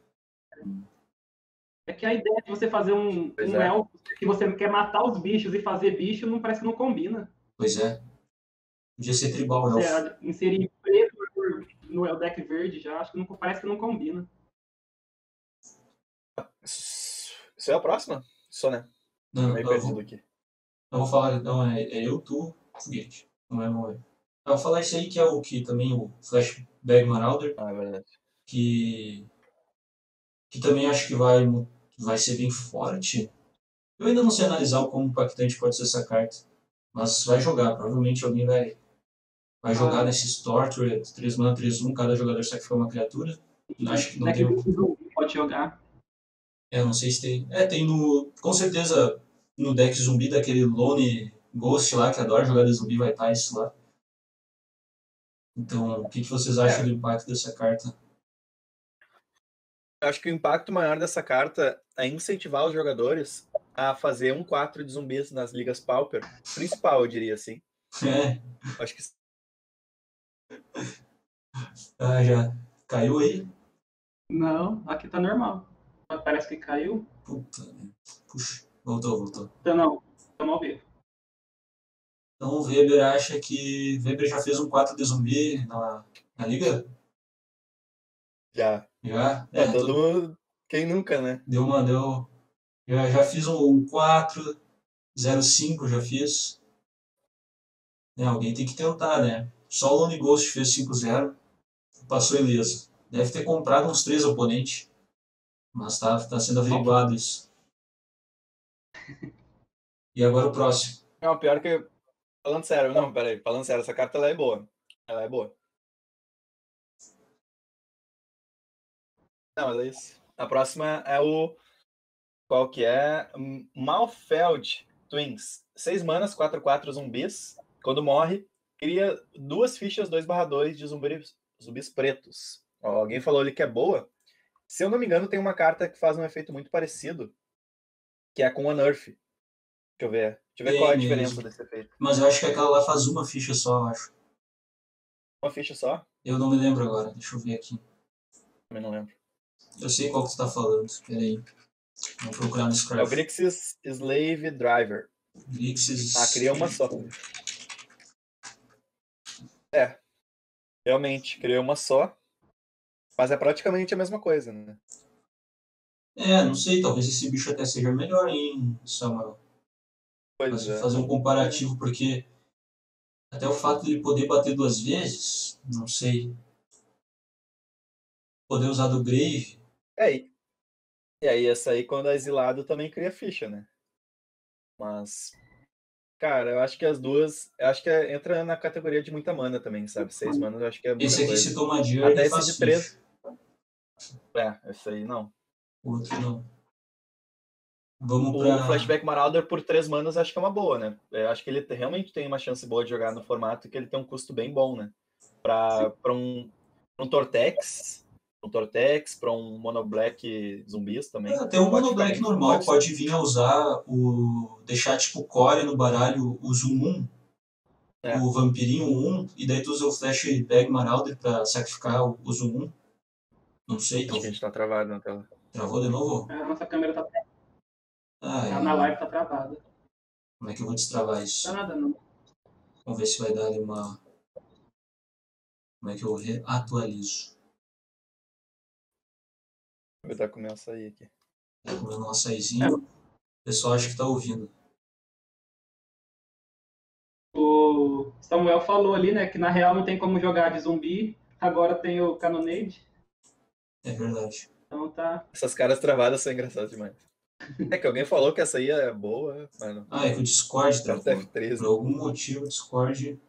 É que a ideia de você fazer um, Pois um é. elfo que você quer matar os bichos e fazer bicho, não parece que não combina. Pois é. Podia ser tribal Você Elfo. inserir preto no deck verde já, acho que não, parece que não combina. isso é a próxima? Só, né? Tô Não, meio eu perdido vou, aqui. eu vou falar, não, é, é eu, tu, Foguete. Não é Moe. Eu vou falar isso aí que é o que também o Flashback Marauder, Ah, é verdade. que que também acho que vai, vai ser bem forte. Eu ainda não sei analisar o quão impactante pode ser essa carta, mas vai jogar. Provavelmente alguém vai, vai jogar Ah. nesse Storter, três mana, três um, cada jogador sacrifica uma criatura. Acho que não deck tem... verde pode jogar. É, não sei se tem... É, tem no... Com certeza no deck zumbi daquele Lone Ghost lá, que adora jogar de zumbi, vai estar isso lá. Então, o que, que vocês acham É. do impacto dessa carta? Eu acho que o impacto maior dessa carta é incentivar os jogadores a fazer um quatro de zumbis nas ligas Pauper. Principal, eu diria assim. É, Acho que ah, já caiu aí? Não, aqui tá normal. Parece que caiu. Puta, né? Puxa, voltou, voltou. Então não, estamos ao vivo. Então o Weber acha que... Weber já fez um quatro de zumbi na, na liga? já. Já? É, É, todo tô- mundo. Quem nunca, né? deu uma... Deu... Já, já fiz um quatro, zero cinco já fiz. É, alguém tem que tentar, né? Só o Lone Ghost fez cinco zero, passou ileso. Deve ter comprado uns três oponentes, mas tá, tá sendo averiguado isso. E agora o próximo. Não, pior que. Falando sério, não, peraí. Falando sério, essa carta ela é boa. Ela é boa. Não, mas é isso. A próxima é o. Qual que é? Malfeld Twins. seis manas, quatro quatro zumbis. Quando morre, cria duas fichas dois barra dois de zumbis, zumbis pretos. Ó, alguém falou ali que é boa. Se eu não me engano, tem uma carta que faz um efeito muito parecido, que é com o Unearth. Deixa eu ver. Deixa eu ver Tem qual é a mesmo. diferença desse efeito. Mas eu acho que aquela lá faz uma ficha só, eu acho. Uma ficha só? Eu não me lembro agora, deixa eu ver aqui. Também não lembro. Eu sei qual que você tá falando, peraí. Vamos procurar no É o Scrap. Grixis Slave Driver. Grixis... Ah, cria uma só. É. Realmente, criou uma só. Mas é praticamente a mesma coisa, né? É, não sei, talvez esse bicho até seja melhor, hein, Samuel. Pois Fazer, é. fazer um comparativo, porque até o fato de ele poder bater duas vezes, não sei. Poder usar do Grave. É, e e aí essa aí quando é exilado também cria ficha, né? Mas, cara, eu acho que as duas. Eu acho que é- entra na categoria de muita mana também, sabe? Seis manas eu acho que é muita Esse aqui, coisa. se toma Journey, Até esse faz de ficha. três. É, esse aí não. O outro não. Vamos O pra... Flashback Marauder por três manas acho que é uma boa, né? Eu acho que ele te- realmente tem uma chance boa de jogar no formato e que ele tem um custo bem bom, né? Pra, pra um, pra um Tortex, um Tortex, pra um Mono Black zumbis também. Ah, tem um Pode Mono ficar Black bem. normal, Pode, pode vir a usar o... Deixar tipo core no baralho, o Zoom um, é, o Vampirinho um, e daí tu usa o Flashback Marauder pra sacrificar o, o Zoom um. Não sei, acho então. que a gente tá travado na tela. Travou de novo? A nossa câmera tá, Ai, tá ai, na ai. live, tá travada. Como é que eu vou destravar Não isso? tá nada, não. Vamos ver se vai dar ali uma... Como é que eu re- atualizo? Vou dar começar a sair aqui. Tá comendo um açaizinho. O pessoal acha que tá ouvindo. O Samuel falou ali, né, que na real não tem como jogar de zumbi. Agora tem o Cannonade. É verdade. Então tá. Essas caras travadas são engraçadas demais. É que alguém falou que essa aí é boa, mas não. Ah, é que o Discord Carta travou. F três, Por né? algum motivo o Discord...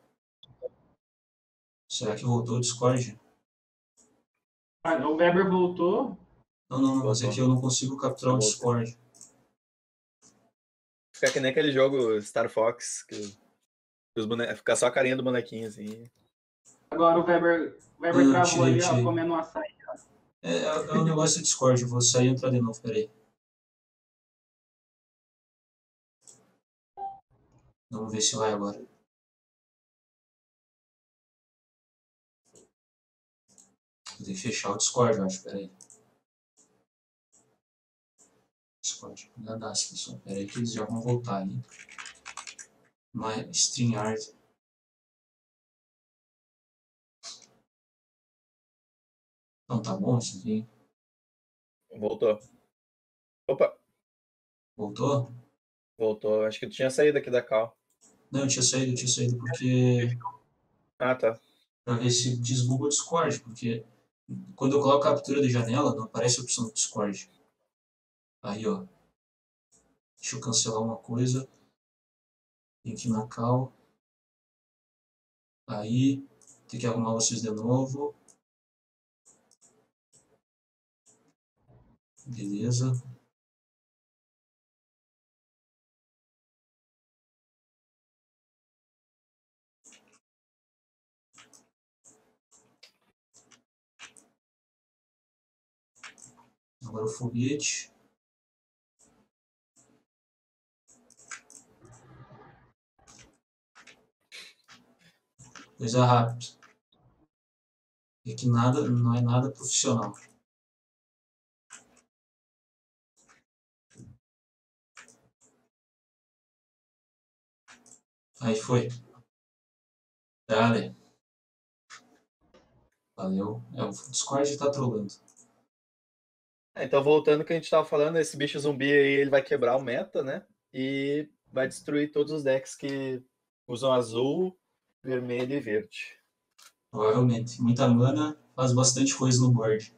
Será que voltou o Discord? Ah, o Weber voltou. Não, não, não. Mas é Voltou. que eu não consigo capturar o Voltou. Discord. Fica que nem aquele jogo Star Fox, que os bone... fica só a carinha do bonequinho, assim. Agora o Weber, o Weber Não, travou tirei, ali, tirei. ó, comendo um açaí. É, é, é um negócio do Discord. Eu vou sair e entrar de novo. Peraí. Vamos ver se vai agora. Vou ter que fechar o Discord, eu acho. Peraí. Discord. Não dá, pessoal. Peraí que eles já vão voltar ali. My StreamYard. Não, tá bom isso aqui. Voltou. Opa, Voltou? voltou. Acho que tu tinha saído aqui da cal. Não, eu tinha saído, eu tinha saído porque... Ah, tá. Pra ver se desbuga o Discord, porque quando eu coloco captura de janela, não aparece a opção do Discord. Aí, ó. Deixa eu cancelar uma coisa. Tem que ir na cal. Aí, tem que arrumar vocês de novo. Beleza. Agora o foguete. Coisa rápida. É que nada, não é nada profissional. Aí foi. Dale. Valeu. É, o Discord tá trolando. É, então, voltando ao que a gente tava falando, esse bicho zumbi aí, ele vai quebrar o meta, né? E vai destruir todos os decks que usam azul, vermelho e verde. Provavelmente. Muita mana, faz bastante coisa no board.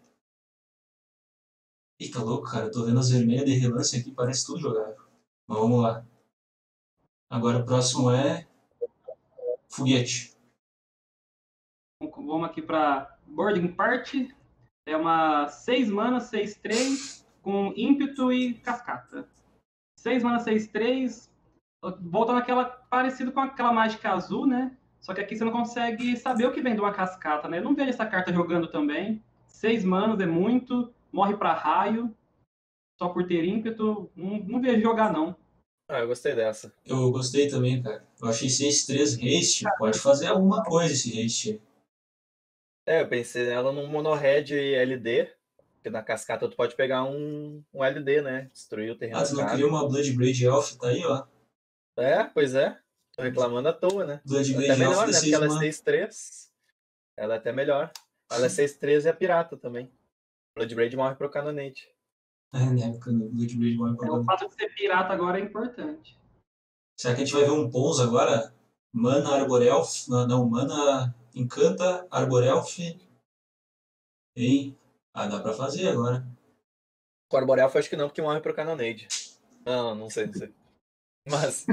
Eita, louco, cara. Eu tô vendo as vermelhas de relance aqui, parece tudo jogável. Mas vamos lá. Agora o próximo é... Foguete. Vamos aqui para Boarding Party. É uma seis mana, seis três, com ímpeto e cascata. seis mana, seis três. Volta naquela parecido com aquela mágica azul, né? Só que aqui você não consegue saber o que vem de uma cascata, né? Eu não vejo essa carta jogando também. seis manas é muito. Morre para raio. Só por ter ímpeto. Não, não vejo jogar, não. Ah, eu gostei dessa. Eu gostei também, cara. Eu achei seis três haste. Pode fazer alguma coisa esse haste aí. É, eu pensei nela num mono-red L D, porque na cascata tu pode pegar um, um L D, né? Destruir o terreno Ah, do tu não cara. queria uma Bloodbraid Elf? Tá aí, ó. É, pois é. Tô reclamando à toa, né? Até Bloodbraid Elf melhor, de né? Porque ela é seis mana. seis três. Ela é até melhor. Ela é seis três e é pirata também. Bloodbraid morre pro Cannonade. É, na época do Bloodbraid morre pra É, o lá. fato de ser pirata agora é importante. Será que a gente vai ver um Pons agora? Mana Arborelf? Não, não, Mana Encanta Arborelf. Hein? Ah, dá pra fazer agora. O Arboreal acho que não, porque morre pro Cannonade. Não, não sei, não sei. Mas.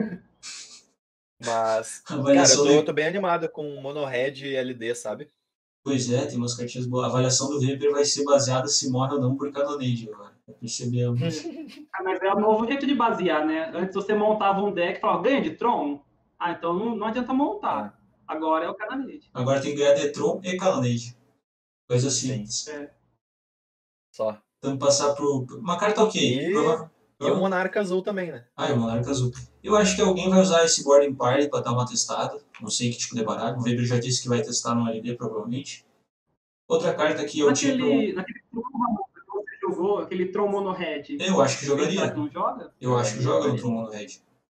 Mas. Cara, eu Avaliação tô, do... tô bem animado com Mono Red e L D, sabe? Pois é, tem umas cartinhas boas. A avaliação do Viper vai ser baseada se morre ou não por Cannonade agora. Já percebemos. Ah, mas é o novo jeito de basear, né? Antes você montava um deck e falava, ganha de Tron? Ah, então não, não adianta montar. É. Agora é o Cananete. Agora tem que ganhar Detron e Cannonade. Coisa simples. É. Só. Então passar pro... Uma carta ok. E, Prova... e o Monarca Azul também, né? Ah, é o Monarca Azul. Eu acho que alguém vai usar esse Boarding Party pra dar uma testada. Não sei que tipo de baralho. O Weber já disse que vai testar no L D, provavelmente. Outra carta aqui é o Naquele, tipo... naquele Tron, Ramon, que você jogou, aquele Tron Mono Red. Eu acho que Será jogaria. que não joga? Eu acho que joga no Jogaria. Tron Mono Red.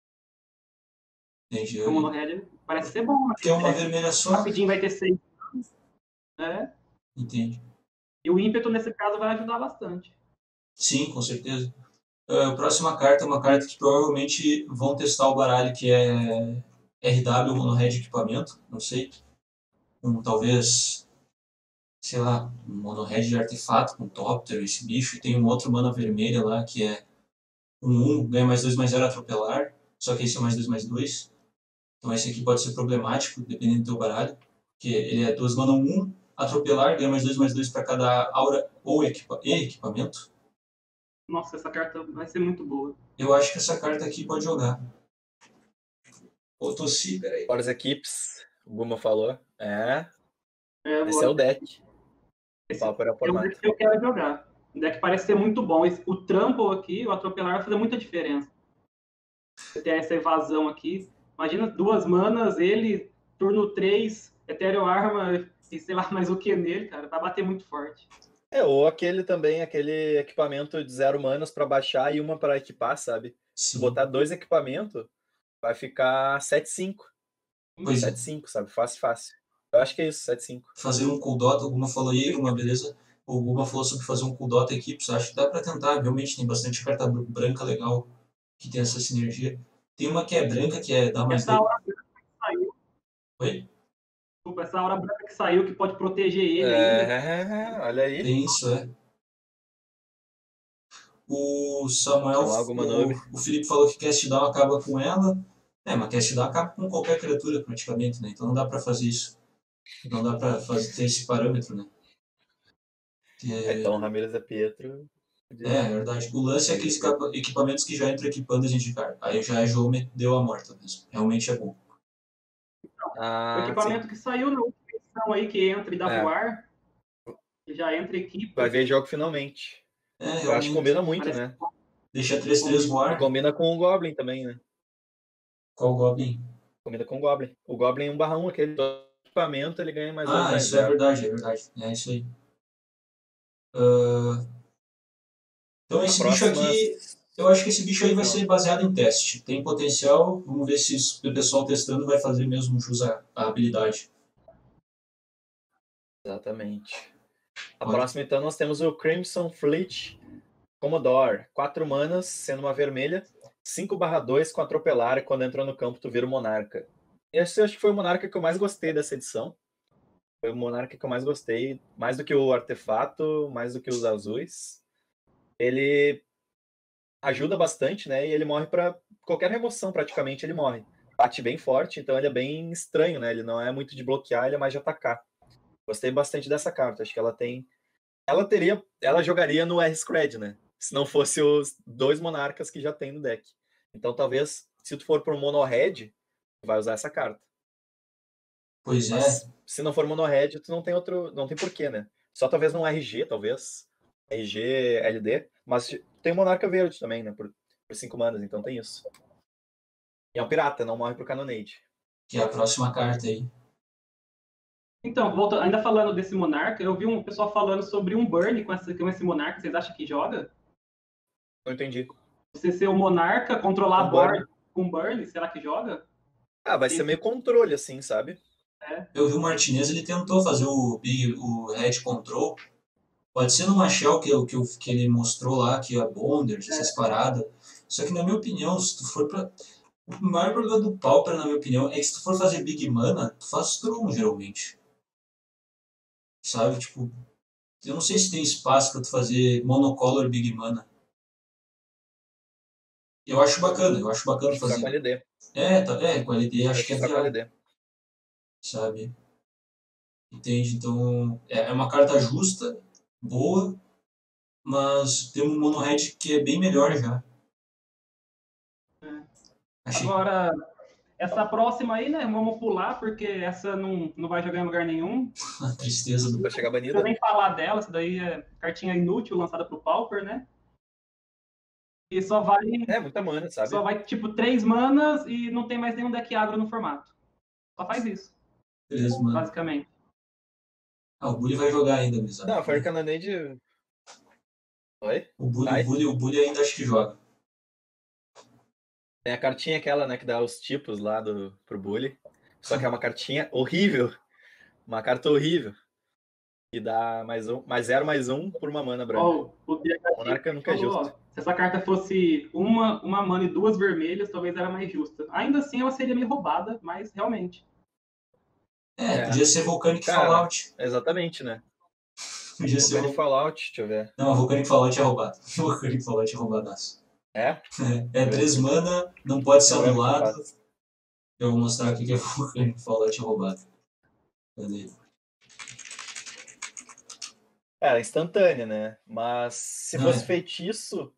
Entendi. O Mono Red parece ser bom. Tem uma É, vermelha só. rapidinho vai ter seis anos. Né? Entendi. E o ímpeto, nesse caso, vai ajudar bastante. Sim, com certeza. A próxima carta é uma carta que provavelmente vão testar o baralho, que é R W Mono Red Equipamento. Não sei. Um, talvez, sei lá, um Mono Red de artefato com Topter, esse bicho. E tem um outro mana vermelha lá, que é um um, ganha mais dois mais zero atropelar. Só que esse é mais dois mais dois. Então esse aqui pode ser problemático, dependendo do teu baralho. Porque ele é duas mana um, atropelar, ganha mais dois mais dois para cada aura ou equipa e equipamento. Nossa, essa carta vai ser muito boa. Eu acho que essa carta aqui pode jogar. Ô, Tossi, peraí. Fora as equipes, o Guma falou. É. É, Esse é o deck. Esse Papo era é o formato. deck que eu quero jogar. O deck parece ser muito bom. Esse- O trampo aqui, o atropelar, vai fazer muita diferença. Você tem essa evasão aqui. Imagina duas manas, ele, turno três, Ethereal Arma e sei lá mais o que nele, cara. Vai bater muito forte. É, ou aquele também, aquele equipamento de zero manas pra baixar e uma pra equipar, sabe? Se Sim. botar dois equipamentos, vai ficar sete cinco. Pois é. sete cinco, sabe? Fácil, fácil. Eu acho que é isso, sete cinco. Fazer um cool dot, alguma falou aí, uma beleza. O Guma falou sobre fazer um cool dot equipes. Acho que dá pra tentar. Realmente tem bastante carta branca legal que tem essa sinergia. Tem uma que é branca, que é dar mais Essa dois. aura branca que saiu, Oi? desculpa, essa aura branca que saiu que pode proteger ele ainda. É, olha aí. Tem isso, é. O Samuel, Chamar alguma o, nome. o Felipe falou que Cast Down acaba com ela. É, mas Cast Down acaba com qualquer criatura praticamente, né? Então não dá pra fazer isso. Não dá pra fazer, ter esse parâmetro, né? É, então, Ramírez é Pietro. É, é verdade. O lance é aqueles capa- equipamentos que já entram equipando a gente de cara. Aí já é jogo deu a morta mesmo. Realmente é bom. O Ah, equipamento sim. que saiu na última edição aí, que entra e dá É. voar, que já entra equipe. Vai ver jogo finalmente. É, Eu acho que realmente. combina muito, Parece né? Deixa três três E voar. combina com o Goblin também, né? Qual Goblin? Combina com o Goblin. O Goblin é um barra um, aquele equipamento, ele ganha mais dois, Ah, mais isso é zero. verdade, é verdade. É isso aí. Ah, Então A esse bicho próxima... aqui, eu acho que esse bicho aí vai ser baseado em teste. Tem potencial, vamos ver se isso- o pessoal testando vai fazer mesmo jus à à habilidade. Exatamente. A Pode. próxima, então, nós temos o Crimson Fleet Commodore. quatro manas, sendo uma vermelha. cinco barra dois com atropelar. E quando entra no campo, tu vira o Monarca. Esse eu acho que foi o Monarca que eu mais gostei dessa edição. Foi o Monarca que eu mais gostei. Mais do que o Artefato, mais do que os azuis. Ele ajuda bastante, né? E ele morre para qualquer remoção, praticamente, ele morre. Bate bem forte, então ele é bem estranho, né? Ele não é muito de bloquear, ele é mais de atacar. Gostei bastante dessa carta. Acho que ela tem... Ela teria... Ela jogaria no R-Scred, né? Se não fosse os dois monarcas que já tem no deck. Então, talvez, se tu for por Mono Red, tu vai usar essa carta. Pois Mas, é. se não for Mono Red, tu não tem outro... Não tem porquê, né? Só talvez num R G, talvez. R G, L D. Mas tem Monarca Verde também, né? Por, por cinco manas, então tem isso. E é um pirata, não morre pro Cannonade. Que é a próxima carta aí. Então, volta, ainda falando desse Monarca, eu vi um pessoal falando sobre um burn com, essa, com esse Monarca. Vocês acham que joga? Não entendi. Você ser o Monarca, controlar Um a board com burn, será que joga? Ah, vai ser meio controle, assim, sabe? Eu vi o Martinez, ele tentou fazer o, Big- o Red Control. Pode ser numa shell que, eu- que, eu- que ele mostrou lá, que é a Bonders, essas paradas. Só que na minha opinião, se tu for pra... O maior problema do Pauper, na minha opinião, é que se tu for fazer Big Mana, tu faz Tron, geralmente. Sabe, tipo... eu não sei se tem espaço pra tu fazer monocolor Big Mana. Eu acho bacana, eu acho bacana Acho que só com fazer. L D. É, tá, é, com L D acho Acho que que é só com viável, L D. sabe? Entende? Então, é é uma carta justa, boa, mas tem um mono red que é bem melhor já. Achei Agora, essa próxima aí, né? Vamos pular, porque essa não, não vai jogar em lugar nenhum. a tristeza do. Vai chegar Não precisa banida. nem falar dela, essa daí é cartinha inútil lançada pro Pauper, né? E só vai, É, muita mana, só sabe? vai tipo três manas e não tem mais nenhum deck agro no formato. Só faz isso, Beleza, mano. basicamente. Ah, o Bully vai jogar ainda, Bizarro. Não, a Fire Cannonade... Oi? O Bully, o Vai. Bully, o Bully ainda acho que joga. Tem a cartinha aquela, né, que dá os tipos lá do, pro Bully. Só que é uma cartinha horrível. Uma carta horrível. Que dá mais um, mais zero, mais um por uma mana branca. Ó, o D H Monarca nunca é falou, ó, justo. se essa carta fosse uma, uma mana e duas vermelhas, talvez era mais justa. Ainda assim, ela seria meio roubada, mas realmente. É, É. podia ser Volcanic Cara, Fallout. Exatamente, né? Podia ser. Volcanic Fallout, deixa eu ver. Não, Volcanic Fallout é roubado. Volcanic Fallout é roubadaço. É? É, é três mana, não pode ser Não é muito anulado. fácil. Eu vou mostrar aqui que é Volcanic Fallout é roubado. Cadê? É, instantânea, né? Mas se Não, fosse é. feitiço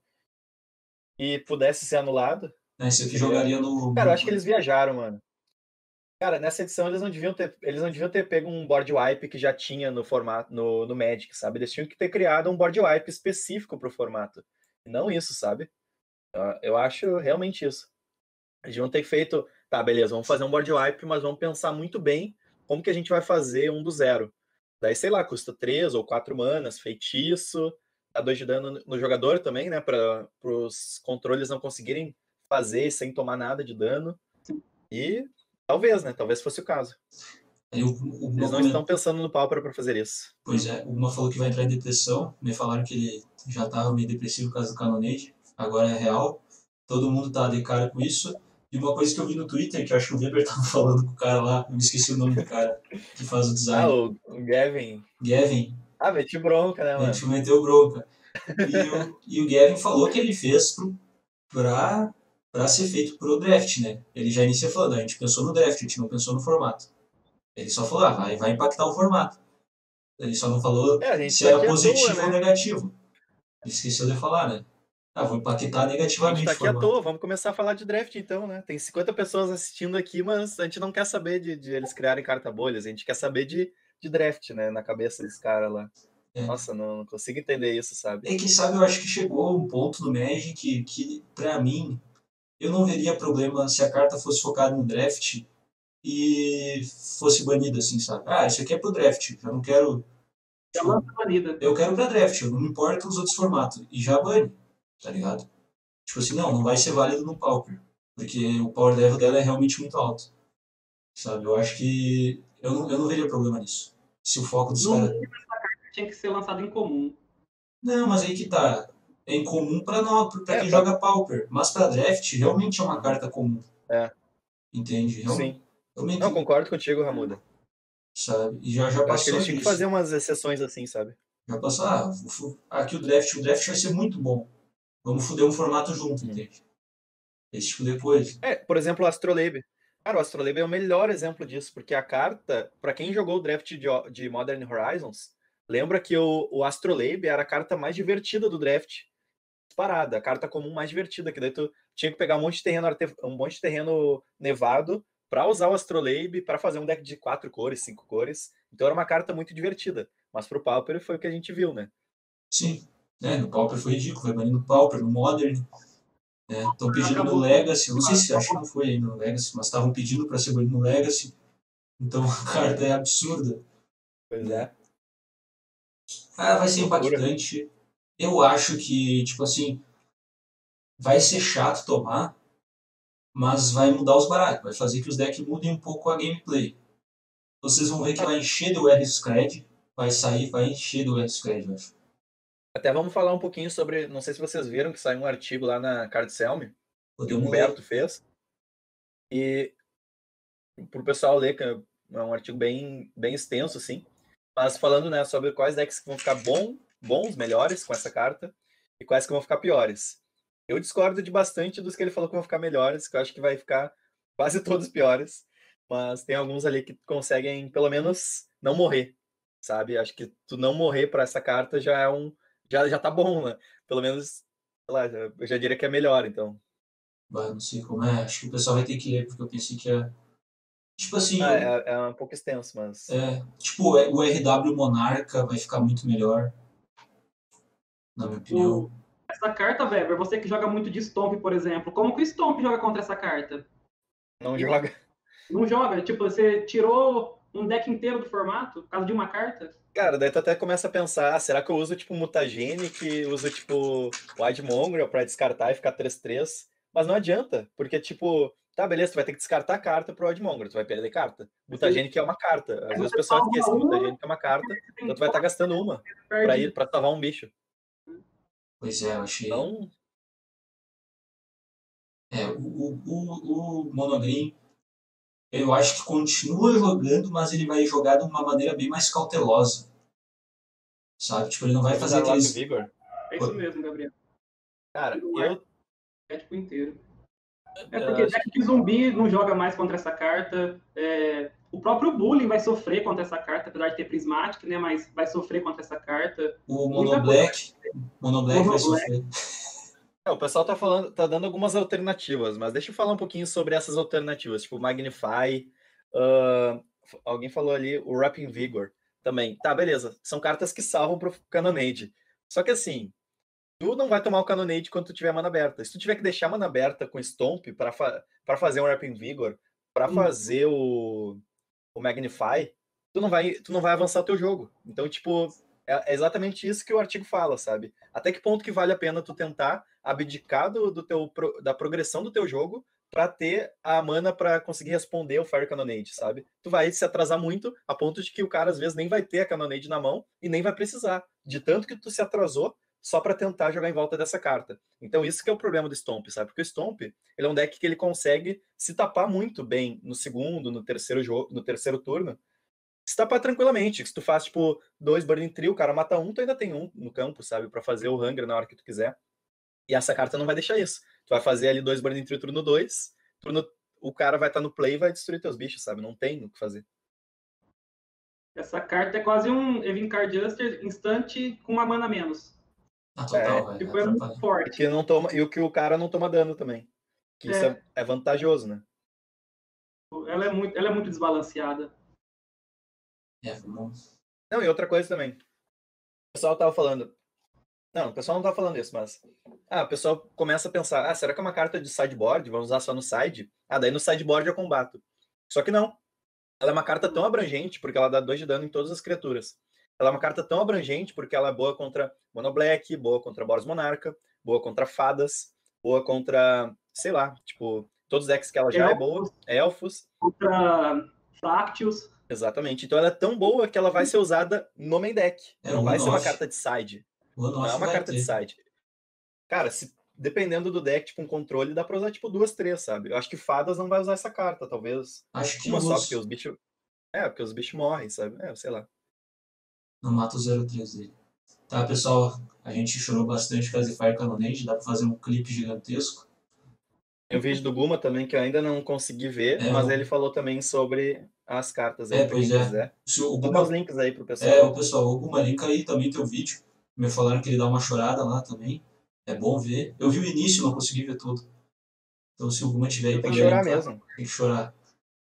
e pudesse ser anulado... Não, esse aqui seria- jogaria no. Cara, eu no- acho que eles viajaram, mano. Cara, nessa edição eles não deviam ter, eles não deviam ter pego um board wipe que já tinha no formato, no, no Magic, sabe? Eles tinham que ter criado um board wipe específico pro formato. E não isso, sabe? Eu, eu acho realmente isso. Eles deviam ter feito, tá, beleza, vamos fazer um board wipe, mas vamos pensar muito bem como que a gente vai fazer um do zero. Daí, sei lá, custa três ou quatro manas, feitiço, dá dois de dano no jogador também, né? Para os controles não conseguirem fazer sem tomar nada de dano. E talvez, né? Talvez fosse o caso. Aí o, o, o Eles não coment- estão pensando no Pauper para fazer isso. Pois é, o Uma falou que vai entrar em depressão. Me falaram que ele já estava meio depressivo por causa do Cannonade. Agora é real. Todo mundo tá de cara com isso. E uma coisa que eu vi no Twitter, que eu acho que o Weber tava falando com o cara lá, eu me esqueci o nome do cara que faz o Ah, design. o, o Gavin. Gavin, Ah, meti bronca, né, a mano? gente meteu bronca. E o, e o Gavin falou que ele fez pro, pra, pra ser feito pro draft, né? Ele já inicia falando, a gente pensou no draft, a gente não pensou no formato. Ele só falou, ah, vai, vai impactar o formato. Ele só não falou É, a gente se tá era aqui à positivo toa, ou né? negativo. Ele esqueceu de falar, né? Ah, vou impactar A gente negativamente tá o aqui à formato. toa, vamos começar a falar de draft então, né? Tem cinquenta pessoas assistindo aqui, mas a gente não quer saber de, de eles criarem carta-bolhas, a gente quer saber de, de draft, né? Na cabeça dos caras lá. É. Nossa, não, não consigo entender isso, sabe? É que, sabe, eu acho que chegou um ponto no Magic que, que, pra mim, eu não veria problema se a carta fosse focada no draft e fosse banida, assim, sabe? Ah, isso aqui é pro draft, eu não quero... Já Tipo, lança banida. eu quero pra draft, eu não me importo os outros formatos. E já bane, tá ligado? Tipo assim, não, não vai ser válido no Pauper. Porque o power level dela é realmente muito alto. Sabe? Eu acho que... Eu não, eu não veria problema nisso. Se o foco dos No caras... mínimo, essa carta tinha que ser lançada em comum. Não, mas aí que tá. É incomum pra, nós, pra É, quem pra- joga Pauper. Mas pra draft, realmente é uma carta comum. É, Entende? Realmente, sim. realmente, Não, concordo contigo, Ramuda. sabe? E já, já Eu acho que passou eles tinham que disso. fazer umas exceções assim, sabe? Já passou, ah, o fu- aqui o draft, o draft vai ser muito bom. Vamos foder um formato junto, Hum. entende? Esse tipo depois. É, por exemplo, o Astrolabe. Cara, o Astrolabe é o melhor exemplo disso, porque a carta, pra quem jogou o draft de, de Modern Horizons, lembra que o, o Astrolabe era a carta mais divertida do draft. Disparada, a carta comum mais divertida, que daí tu tinha que pegar um monte de terreno, arte- um monte de terreno nevado pra usar o Astrolabe pra fazer um deck de quatro cores, cinco cores. Então era uma carta muito divertida. Mas pro Pauper foi o que a gente viu, né? Sim. Né? No Pauper foi ridículo. Vai banindo Pauper, no Modern. Estão pedindo no Acabou. Legacy. Eu não sei se acho que não foi ainda no Legacy, mas estavam pedindo pra ser banido no Legacy. Então a carta é absurda. Pois Né? é. Ah, vai ser Loucura. impactante. Eu acho que, tipo assim, vai ser chato tomar, mas vai mudar os baralhos. Vai fazer que os decks mudem um pouco a gameplay. Vocês vão ver que vai encher do R-Scred. Vai sair, vai encher do R-Scred, eu acho. Até vamos falar um pouquinho sobre. Não sei se vocês viram que saiu um artigo lá na Card Selmy, que o Podemos Humberto ler. fez. E pro pessoal ler, que é um artigo bem, bem extenso, assim. Mas falando, né, sobre quais decks que vão ficar bom, bons, melhores com essa carta, e quais que vão ficar piores. Eu discordo de bastante dos que ele falou que vão ficar melhores, que eu acho que vai ficar quase todos piores. Mas tem alguns ali que conseguem, pelo menos, não morrer, sabe? Acho que tu não morrer para essa carta já é um. Já, já tá bom, né? Pelo menos, sei lá, já- eu já diria que é melhor, então. Bah, não sei como é. Acho que o pessoal vai ter que ler, porque eu pensei que ia. Tipo assim, Ah, eu- é, é um pouco extenso, mas. é, tipo, o R W Monarca vai ficar muito melhor, na minha opinião. O, essa carta, Weber, você que joga muito de Stomp, por exemplo, como que o Stomp joga contra essa carta? Não joga. Não joga? Tipo, você tirou um deck inteiro do formato por causa de uma carta? Cara, daí tu até começa a pensar, ah, será que eu uso tipo Mutagene, que uso tipo Wide Mongrel pra descartar e ficar três três? Mas não adianta, porque tipo, tá, beleza, tu vai ter que descartar a carta pro Wide Mongrel, tu vai perder carta. Mutagene que é uma carta. Às Aí vezes o você pessoal salva esquece, uma, Mutagene que é uma carta, você tem então tu vai estar quatro, gastando uma pra perde. ir para salvar um bicho. Pois é, eu achei. Então, É, o, o, o, o Monogreen, eu acho que continua jogando, mas ele vai jogar de uma maneira bem mais cautelosa. Sabe? Tipo, ele não vai vai fazer usar Lock aqueles. Vigor. É isso mesmo, Gabriel. Cara, O eu. arquétipo inteiro. É eu porque acho deck que- de zumbi não joga mais contra essa carta. É, o próprio Bullying vai sofrer contra essa carta, apesar de ter Prismatic, né? Mas vai sofrer contra essa carta. O Muita Mono Black. Mono Black vai Mono Black. sofrer. É, o pessoal tá falando, tá dando algumas alternativas, mas deixa eu falar um pouquinho sobre essas alternativas, tipo Magnify. ah, alguém falou ali o Wrapping Vigor também. Tá, beleza. São cartas que salvam pro Cannonade. Só que assim, tu não vai tomar o Cannonade quando tu tiver mana aberta. Se tu tiver que deixar mana aberta com Stomp para fa para fazer um Wrapping Vigor, para Hum. fazer o, o Magnify, tu não vai tu não vai avançar o teu jogo. Então, tipo, é, é exatamente isso que o artigo fala, sabe? Até que ponto que vale a pena tu tentar abdicar do, do teu, pro- da progressão do teu jogo para ter a mana para conseguir responder o Fire Cannonade, sabe? Tu vai se atrasar muito a ponto de que o cara às vezes nem vai ter a Cannonade na mão e nem vai precisar, de tanto que tu se atrasou só para tentar jogar em volta dessa carta. Então isso que é o problema do Stomp, sabe? Porque o Stomp, ele é um deck que ele consegue se tapar muito bem no segundo, no terceiro jogo, no terceiro turno, se tapar tranquilamente. Se tu faz, tipo, dois Burning Tree, o cara mata um, tu ainda tem um no campo, sabe? Pra fazer o Hunger na hora que tu quiser. E essa carta não vai deixar isso. Tu vai fazer ali dois Burning Tree turno dois, turno, o cara vai estar no play e vai destruir teus bichos, sabe? Não tem o que fazer. Essa carta é quase um Evincar Juster instante com uma mana a menos. Ah, total, vai Tipo, é muito atrapalhar. E, forte. que não toma, e o que o cara não toma dano também. Que isso É. é, é vantajoso, né? Ela é muito, ela é muito desbalanceada. É, vamos. Não, e outra coisa também. O pessoal tava falando. Não, o pessoal não tá falando isso, mas. Ah, o pessoal começa a pensar: ah, será que é uma carta de sideboard? Vamos usar só no side? Ah, daí no sideboard eu combato. Só que não. Ela é uma carta tão abrangente, porque ela dá dois de dano em todas as criaturas. Ela é uma carta tão abrangente, porque ela é boa contra Mono Black, boa contra Boros Monarca, boa contra Fadas, boa contra, sei lá, tipo, todos os decks que ela já é boa. Elfos. Contra Fractious. Exatamente. Então ela é tão boa que ela vai ser usada no main deck. É, Não o vai ser uma one-off. carta de side. O Não é one-off uma vai carta de ter. side. Cara, se, dependendo do deck, tipo, um controle, dá pra usar, tipo, duas, três, sabe? Eu acho que Fadas não vai usar essa carta, talvez Acho que uma só, porque uso. os bichos... É, porque os bichos morrem, sabe? É, sei lá. Não mata o zero três dele. Tá, pessoal, a gente chorou bastante com a Fire Cannonade, dá pra fazer um clipe gigantesco. Tem um vídeo do Guma também que eu ainda não consegui ver, É, mas o- ele falou também sobre as cartas aí, É, pra pois quem é. quiser. Se o Vou botar os Guma... links aí pro pessoal. É, o pessoal, o Guma, linka aí também teu vídeo. Me falaram que ele dá uma chorada lá também. É bom ver. Eu vi o início, não consegui ver tudo. Então se o Guma tiver aí, Tem que puder chorar linkar, mesmo. tem que chorar.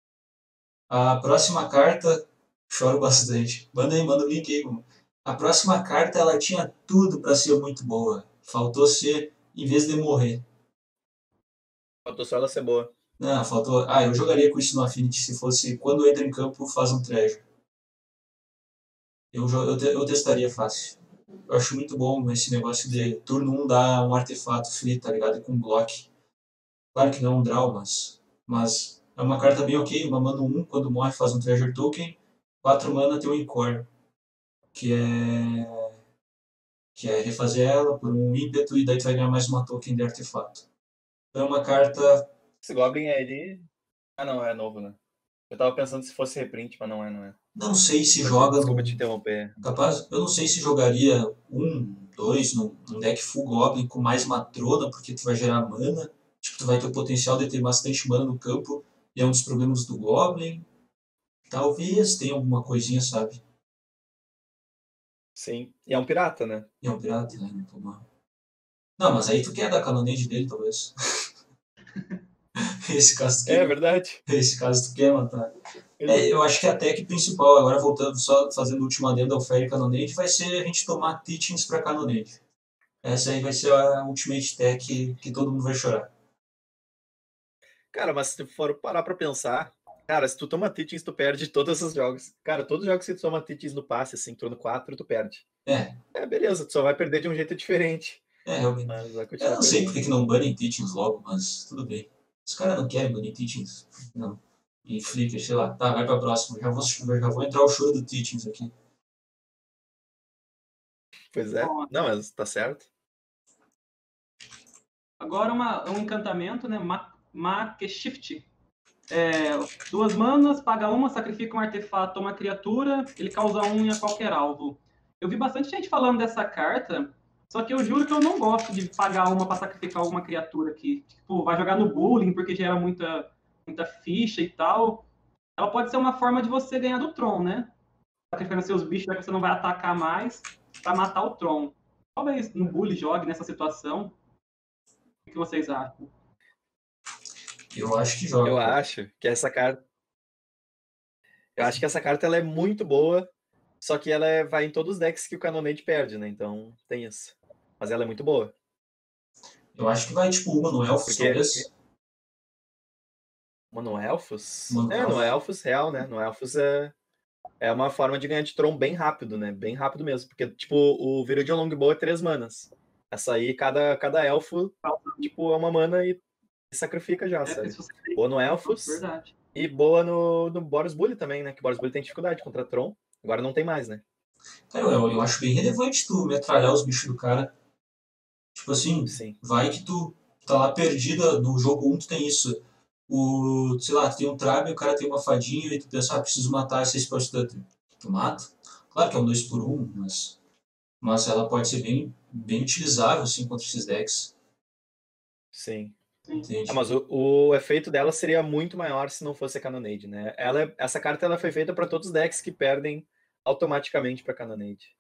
A próxima carta, choro bastante. Manda aí, manda o link aí, Guma. A próxima carta, ela tinha tudo pra ser muito boa. Faltou ser, em vez de morrer. Faltou só ela ser boa. Não, faltou... Ah, eu jogaria com isso no Affinity se fosse, quando entra em campo, faz um treasure. Eu, jo- eu, te- eu testaria fácil. Eu acho muito bom esse negócio de turno um dar um artefato free, tá ligado? E com bloco. Claro que não é um draw, mas, mas é uma carta bem ok. Uma mana um, quando morre faz um treasure token. quatro mana tem um Incor, que é que é refazer ela por um ímpeto e daí tu vai ganhar mais uma token de artefato. Então é uma carta... Esse Goblin aí, ele... Ah, não, é novo, né? Eu tava pensando se fosse reprint, mas não é, não é. Não sei se joga Desculpa no... te interromper. Capaz, eu não sei se jogaria um, dois num, num deck full Goblin com mais matrona, porque tu vai gerar mana. Tipo, tu vai ter o potencial de ter bastante mana no campo. E é um dos problemas do Goblin. Talvez tenha alguma coisinha, sabe? Sim. E é um pirata, né? E é um pirata, né? Não, toma... não, mas aí tu quer dar canonade dele, talvez. Esse caso tu É quer. verdade. Esse caso tu quer matar. Ele- É, eu acho que a tech principal, agora voltando, só fazendo o último adendo ao Fairy Canonade, vai ser a gente tomar Teachings pra Canonade. Essa aí vai ser a Ultimate Tech que, que todo mundo vai chorar. Cara, mas se tu for parar pra pensar, cara, se tu toma Teachings, tu perde todos os jogos. Cara, todos os jogos que tu toma Teachings no passe, assim, turno quatro, tu perde. É, É, beleza, tu só vai perder de um jeito diferente. é, realmente. Mas vai Eu continuar não sei perdendo. porque que não banem Teachings logo, mas tudo bem. Os caras não querem banir Teachings. Não. E Flicker, sei lá. Tá, vai pra próxima. Já vou, já vou entrar o choro do Teachings aqui. Pois é. Bom, Não, mas tá certo. agora uma, um encantamento, né? Ma- Makeshift. É, duas manas, paga uma, sacrifica um artefato ou uma criatura, ele causa um a qualquer alvo. Eu vi bastante gente falando dessa carta, só que eu juro que eu não gosto de pagar uma para sacrificar alguma criatura que tipo, vai jogar no bullying porque gera muita, muita ficha e tal. Ela pode ser uma forma de você ganhar do Tron, né? Sacrificando seus bichos, já que você não vai atacar mais, para matar o Tron. Talvez no bully jogue nessa situação. O que vocês acham? Eu acho que joga. Eu cara. acho que essa carta. Eu acho que essa carta ela é muito boa, só que ela é- vai em todos os decks que o Canonade perde, né? Então tem isso. Mas ela é muito boa. Eu acho que vai tipo uma no Elfos, Porque talvez. Uma no Elfos? Uma no É, no Elfos. Elfos real, né? No Elfos é, é uma forma de ganhar de Tron bem rápido, né? Bem rápido mesmo. Porque, tipo, o Viridian Longbow é três manas. Essa aí, cada, cada elfo, tipo, é uma mana e sacrifica já, É, porque sabe? se você tem... Boa no Elfos Verdade. e boa no, no Boros Bully também, né? Que o Boros Bully tem dificuldade contra Tron. Agora não tem mais, né? Cara, eu, eu acho bem relevante tu metralhar os bichos do cara. Tipo assim, Sim. vai que tu tá lá perdida no jogo um, tu tem isso. O, sei lá, tu tem um Trabe, o cara tem uma fadinha e tu pensa, ah, preciso matar esse Spell Stutter. Tu mata. Claro que é um dois por um, mas, mas ela pode ser bem, bem utilizável assim, contra esses decks. Sim. Entende? É, mas o, o efeito dela seria muito maior se não fosse a Canonade, né? Ela, é- essa carta ela foi feita para todos os decks que perdem automaticamente para Canonade.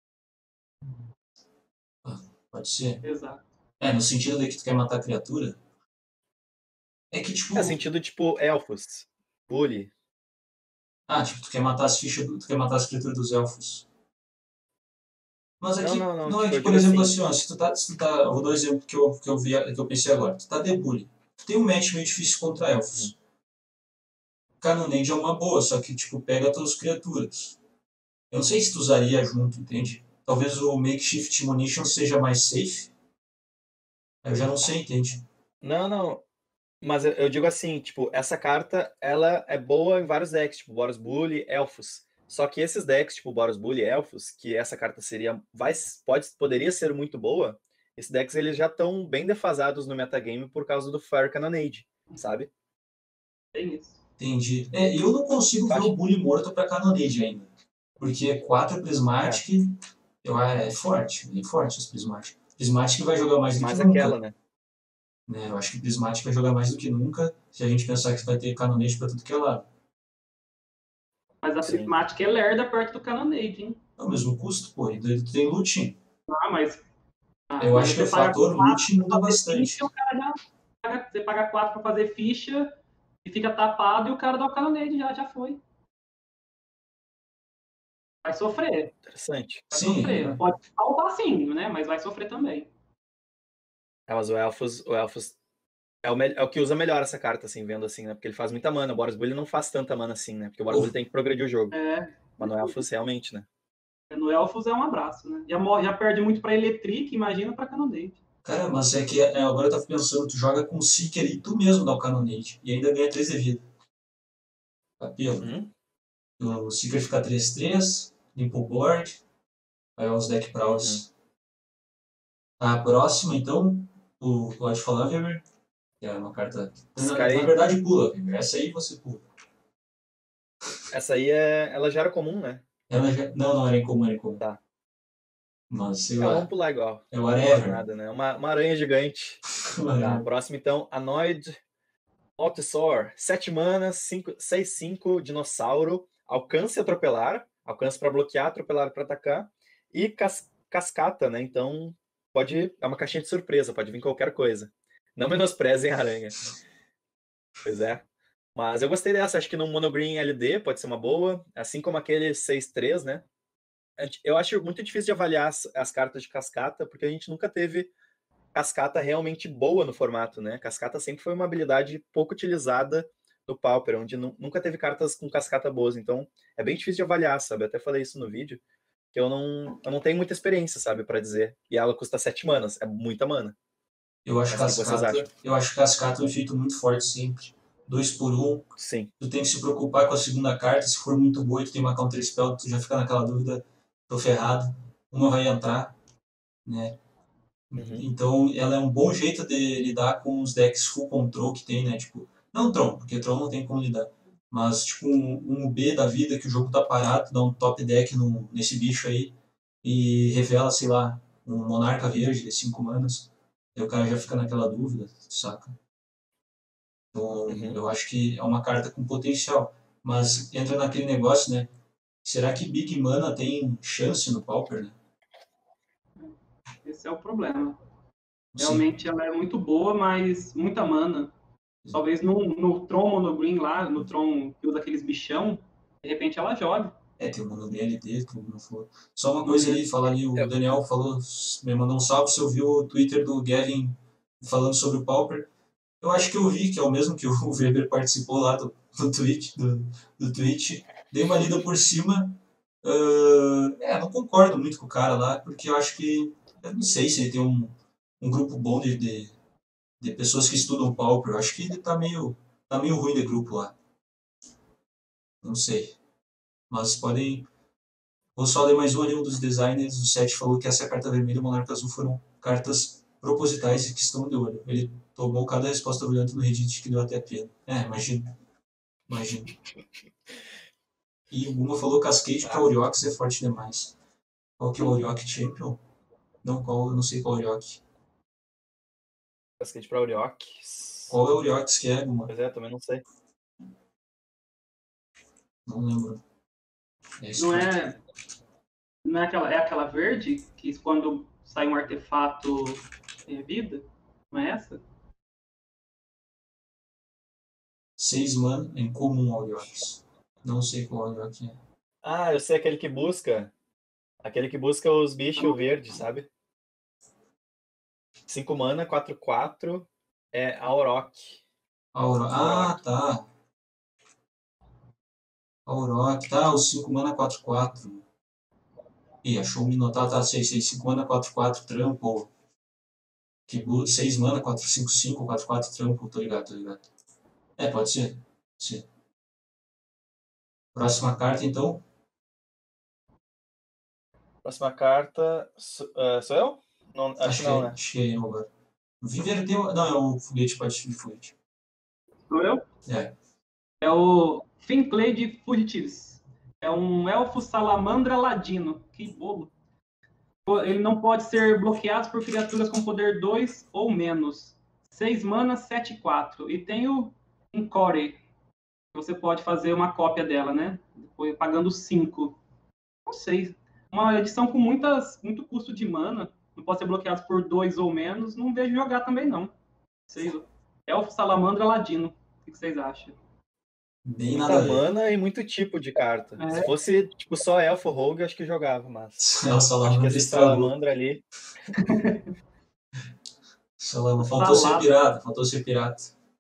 Pode ser. Exato. É, no sentido de que tu quer matar a criatura. É que tipo. É sentido tipo Elfos, Bully. Ah, tipo, tu quer matar as fichas, do- tu quer matar as criaturas dos elfos. Mas Não, aqui, não, não. não é Tipo, que, eu por digo exemplo, assim. assim, ó, se tu tá, se tu tá, eu vou dar um exemplo que eu, que eu, vi, que eu pensei agora. Tu tá de bully. Tu tem um match meio difícil contra elfos. Uhum. Canonade é uma boa, só que, tipo, pega todas as criaturas. Eu não sei se tu usaria junto, entende? Talvez o Makeshift Munition seja mais safe. Eu já não sei, entende? Não, não. Mas eu, eu digo assim, tipo, essa carta, ela é boa em vários decks, tipo, Boros Bully, Elfos. Só que esses decks, tipo, Boros Bully e Elfos, que essa carta seria, vai, pode, poderia ser muito boa, esses decks, eles já estão bem defasados no metagame por causa do Fire Cannonade, sabe? Tem isso. Entendi. É, eu não consigo ver Acho- o bully morto pra Canonade ainda. Porque quatro Prismatic eu, é forte, bem forte os Prismatic. Prismatic vai jogar mais do Mais que nunca. aquela, né? Né? Eu acho que Prismatic vai jogar mais do que nunca se a gente pensar que vai ter Canonade pra tudo que é lado. Mas a Sim. Prismatic é lerda perto do Canonade, hein? É o mesmo custo, pô. E daí tu tem looting. Ah, mas... Ah, Eu mas acho que o você paga fator quatro looting muda pra fazer bastante. ficha, o cara já paga- você paga quatro pra fazer ficha e fica tapado e o cara dá o Canonade já, já foi. Vai sofrer. Interessante. Vai Sim, sofrer. né? Pode salvar sim, né? Mas vai sofrer também. É, mas o Elfos, o Elfos é o, me- é o que usa melhor essa carta, assim, vendo assim, né? Porque ele faz muita mana. O Boros Bully não faz tanta mana assim, né? Porque o Boros Oh. Bully tem que progredir o jogo. É, Mas no Elfos, realmente, né? no Elfos é um abraço, né? Já, morre, já perde muito pra Electric, imagina pra Canonade. Cara, mas é que é, agora eu tava pensando, tu joga com o Seeker e tu mesmo dá o Canonade. E ainda ganha três de vida. Apelo. Hum? O Seeker fica três três, limpa o board. Aí os deck prowls. A próxima, então, o pode falar, Weber, que é uma carta. Na, Sky- na verdade, pula, Weber. Essa aí você pula. Essa aí, é... ela já era comum, né? Ela já... Não, não, era incomum, era incomum. Tá. Mas, sei É, lá. vamos pular igual. É Não whatever. faz nada, né? Uma, uma aranha gigante. Tá, próximo então, Anoid Altisor. sete manas, seis cinco, dinossauro. Alcance atropelar. Alcance pra bloquear, atropelar pra atacar. E cas... cascata, né? Então, pode... É uma caixinha de surpresa, pode vir qualquer coisa. Não menosprezem a aranha. Pois é. Mas eu gostei dessa, acho que no Monogreen L D pode ser uma boa, assim como aquele seis três, né? Eu acho muito difícil de avaliar as, as cartas de cascata, porque a gente nunca teve cascata realmente boa no formato, né? Cascata sempre foi uma habilidade pouco utilizada no Pauper, onde nu- nunca teve cartas com cascata boas, então é bem difícil de avaliar, sabe? Eu até falei isso no vídeo, que eu não, eu não tenho muita experiência, sabe, pra dizer. E ela custa sete manas, é muita mana. Eu acho Mas o que vocês cascata, acham? eu acho cascata um efeito muito forte sempre. Dois por um. Sim. Tu tem que se preocupar com a segunda carta. Se for muito boa e tu tem uma counter spell, tu já fica naquela dúvida. Tô ferrado. Uma vai entrar, né? Uhum. Então ela é um bom jeito de lidar com os decks full control que tem, né? Tipo, não Tron, porque Tron não tem como lidar. Mas tipo um, um U B da vida que o jogo tá parado, dá um top deck no, nesse bicho aí e revela, sei lá, um Monarca Verde de cinco manas. Aí o cara já fica naquela dúvida, saca? Então, Uhum. eu acho que é uma carta com potencial. Mas entra naquele negócio, né? Será que Big Mana tem chance no Pauper, né? Esse é o problema. Sim. Realmente ela é muito boa, mas muita mana. Talvez no, no Tron Monogreen lá, no Tron que usa aqueles bichão, de repente ela joga. É, tem o Monogreen L D, tudo não for. Só uma coisa ali, falar ali, o Daniel falou, me mandou um salve, você ouviu o Twitter do Gavin falando sobre o Pauper. Eu acho que eu vi, que é o mesmo que o Weber participou lá do, do tweet, do, do tweet. Dei uma lida por cima. Uh, é, não concordo muito com o cara lá, porque eu acho que, eu não sei se ele tem um, um grupo bom de, de, de pessoas que estudam Pauper. Eu acho que ele tá meio, tá meio ruim de grupo lá. Não sei. Mas podem... Vou só ler mais um ali, um dos designers do set falou que essa carta vermelha e o Monarca Azul foram cartas propositais e que estão de olho. Ele tomou cada resposta brilhante no Reddit que deu até pena. É, imagina. Imagina. E o Guma falou Cascade para Oriox é forte demais. Qual que é o Oriox Champion? Não, qual, eu não sei qual é o Oriox. Cascade pra Oriox. Qual é o Oriox que é, Guma? Pois é, também não sei. Não lembro. É Não é, não é, aquela, é aquela verde que quando sai um artefato tem vida? Não é essa? Seis mana em comum ao Oriox. Não sei qual Oriox é. Ah, eu sei aquele que busca. Aquele que busca os bichos verdes, sabe? cinco mana, quatro quatro. É Auroch. Auro... Ah, tá. Auroch, tá, os cinco mana quatro quatro. Ih, achou o Minotauro, tá, seis seis, cinco mana quatro quatro, trampo. Que seis mana, quatro cinco cinco, quatro quatro, trampo, tô ligado, tô ligado. É, pode ser. Sim. Próxima carta, então. Próxima carta. Uh, sou eu? Não, acho, acho que não, que, né? Acho que é eu agora. O Viver tem. Não, é o foguete, pode de foguete. Sou eu? É. É o Finclade Fugitives. É um elfo salamandra ladino. Que bolo. Ele não pode ser bloqueado por criaturas com poder dois ou menos. seis mana, sete quatro. E tem o Encore. Você pode fazer uma cópia dela, né? Depois pagando cinco. Não sei. Uma edição com muitas, muito custo de mana. Não pode ser bloqueado por dois ou menos. Não vejo jogar também, não. Sei. Elfo Salamandra Ladino. O que vocês acham? Bem Muita nada a ver. mana e muito tipo de carta. É. Se fosse tipo só Elfo Rogue, acho que jogava, mas. É o Acho que Salamandra esse estragou. Salamandra ali. Salamandra. Faltou ser pirata, faltou ser pirata.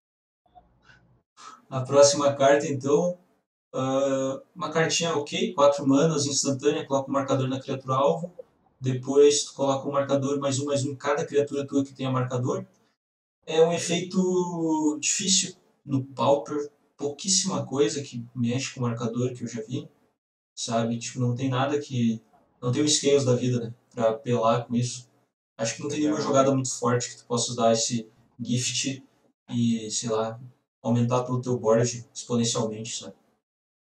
A próxima carta, então. Uh, uma cartinha ok, quatro manas, instantânea, coloca o um marcador na criatura alvo. Depois tu coloca um marcador mais um, mais um em cada criatura tua que tenha marcador. É um efeito difícil no Pauper, pouquíssima coisa que mexe com o marcador que eu já vi, sabe? Tipo, não tem nada que... Não tem o Scales da vida, né? Pra apelar com isso. Acho que não tem nenhuma jogada muito forte que tu possa usar esse gift e, sei lá, aumentar todo o teu board exponencialmente, sabe?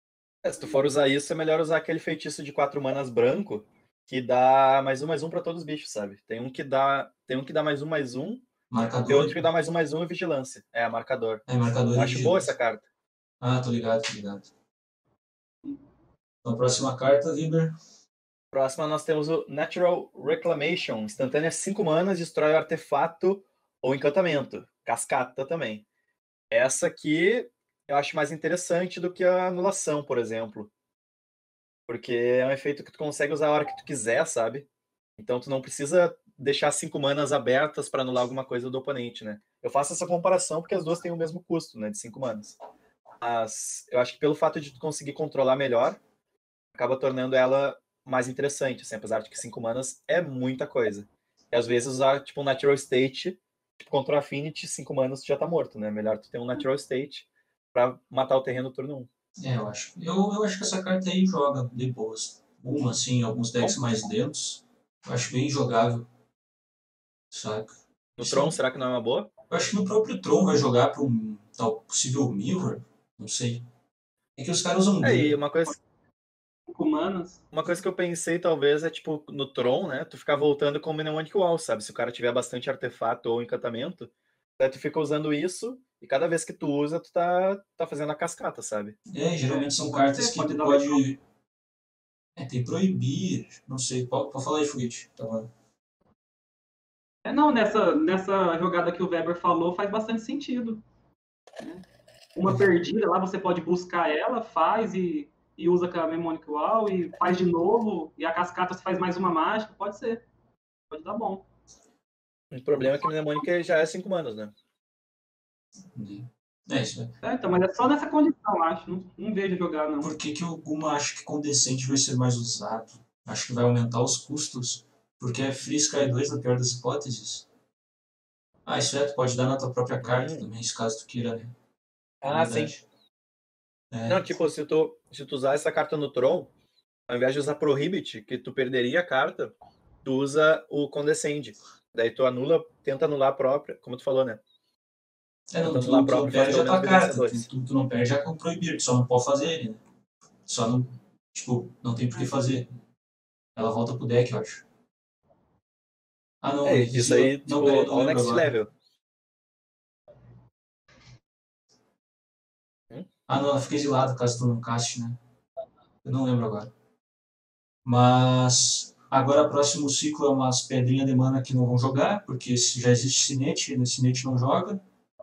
É, se tu for usar isso, é melhor usar aquele feitiço de quatro manas branco, que dá mais um, mais um pra todos os bichos, sabe? Tem um que dá, tem um que dá mais um, mais um, tem Marcador. outro que dá mais um, mais um e vigilância. É, marcador. É, marcador Eu e acho boa essa vigilância. carta. Ah, tô ligado, tô ligado. Então, a próxima carta, Viber. Próxima nós temos o Natural Reclamation. Instantânea cinco manas, destrói o artefato ou encantamento. Cascata também. Essa aqui eu acho mais interessante do que a anulação, por exemplo. Porque é um efeito que tu consegue usar a hora que tu quiser, sabe? Então tu não precisa deixar cinco manas abertas para anular alguma coisa do oponente, né? Eu faço essa comparação porque as duas têm o mesmo custo, né? De cinco manas. Mas eu acho que pelo fato de tu conseguir controlar melhor, acaba tornando ela mais interessante, assim, apesar de que cinco manas é muita coisa. E às vezes usar, tipo, um Natural State, tipo, contra o Affinity, cinco manas tu já tá morto, né? Melhor tu ter um Natural State pra matar o terreno no turno um. É, eu acho. Eu, eu acho que essa carta aí joga de boas. Uma, assim, alguns decks mais lentos. Eu acho bem jogável. Saca? No Isso Tron, não- será que não é uma boa? Eu acho que no próprio Tron vai jogar para um tal possível Mirror. Não sei. É que os caras usam É, e dele. uma coisa, Cinco manas. uma coisa que eu pensei, talvez, é, tipo, no Tron, né? Tu ficar voltando com o Mnemonic Wall, sabe? Se o cara tiver bastante artefato ou encantamento, daí tu fica usando isso, e cada vez que tu usa, tu tá, tá fazendo a cascata, sabe? É, geralmente É, são pode cartas ser, que pode tu dar uma pode. É, tem proibir. Não sei. Pode, pode falar aí, Foguete. Tá bom. É, não, nessa, nessa jogada que o Weber falou faz bastante sentido. Né? Uma perdida lá, você pode buscar ela, faz e, e usa com a Mnemonic Wall e faz de novo, e a cascata você faz mais uma mágica, pode ser. Pode dar bom. O problema é que Mnemonic já é cinco manas, né? É isso, né? É, então, mas é só nessa condição, acho. Não, não vejo jogar, não. Por que, que o Guma acha que Condescente vai ser mais usado? Acho que vai aumentar os custos. Porque é Free Sky dois na pior das hipóteses. Ah, isso é, tu pode dar na tua própria carta Hum. também, se caso tu queira, né? É Ah, sim. verdade. É. Não, tipo, se tu, se tu usar essa carta no Tron, ao invés de usar Prohibit, que tu perderia a carta, tu usa o Condescend. Daí tu anula, tenta anular a própria, como tu falou, né? É, não, Tenta tu, anular a tu não própria e faz perde pelo a tua menos carta. Tu, vencedores. tu, tu não perde a com proibir, tu só não pode fazer ele, né? Só não. Tipo, não tem por que fazer. Ela volta pro deck, eu acho. Ah, não, É, isso isso eu, aí, não, tipo, peraí, eu não ao lembro next agora. level. Hum? Ah, não, ela fica exilada caso tu não caste, né? Eu não lembro agora. Mas agora o próximo ciclo é umas pedrinhas de mana que não vão jogar, porque já existe Cinete, e nesse Cinete não joga.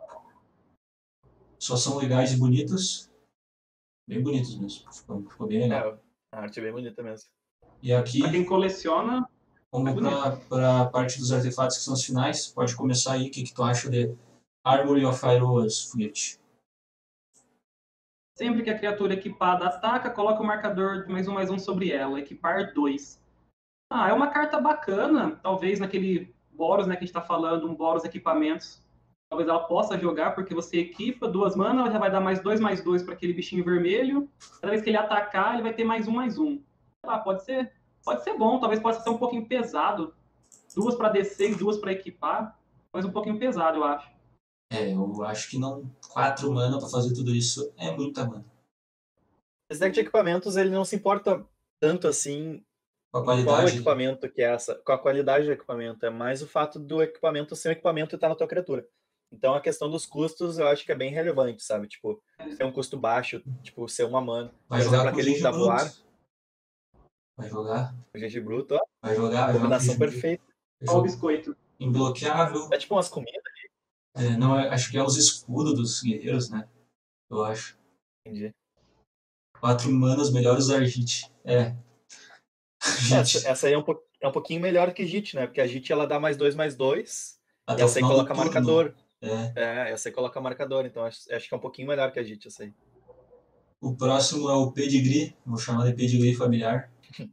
Só são legais e bonitas. Bem bonitos mesmo. Ficou, ficou bem É, legal. a arte é bem bonita mesmo. E Pra aqui, quem coleciona, vamos é bonito. para a parte dos artefatos que são os finais. Pode começar aí. O que, que tu acha de Armory of Iroas, Foguete? Sempre que a criatura equipada ataca, coloca o marcador de mais um, mais um sobre ela. Equipar dois. Ah, é uma carta bacana. Talvez naquele Boros, né, que a gente tá falando, um Boros equipamentos. Talvez ela possa jogar, porque você equipa duas mana, ela já vai dar mais dois, mais dois para aquele bichinho vermelho. Cada vez que ele atacar, ele vai ter mais um, mais um. Sei lá, pode ser, pode ser bom, talvez possa ser um pouquinho pesado. Duas para descer e duas para equipar. Mas um pouquinho pesado, eu acho. É, eu acho que não. Quatro mana para fazer tudo isso é muita mana. Esse deck de equipamentos, ele não se importa tanto assim Com a em qual qualidade. equipamento que é essa, com a qualidade do equipamento. É mais o fato do equipamento ser um equipamento e estar na tua criatura. Então a questão dos custos eu acho que é bem relevante, sabe? Tipo, ser um custo baixo, tipo, ser uma mana. Vai Por jogar exemplo, com aquele que Genji dá voar, Bruto. Vai jogar. o Genji Bruto, ó, Vai jogar, vai jogar com combinação Genji Bruto. perfeita. Olha o biscoito. Imbloqueável. É tipo umas comidas, É, não, é- acho que é os escudos dos guerreiros, né? Eu acho. entendi. Quatro manas, melhores Argite. É. Essa, Gente, essa aí é um, po- é um pouquinho melhor que a Jit, né? Porque a Jit ela dá mais dois, mais dois. E até o essa aí final do coloca turno. marcador. É. É, essa aí coloca marcador. Então acho, acho que é um pouquinho melhor que a Jit, essa aí. O próximo é o Pedigree. Vou chamar de Pedigree familiar.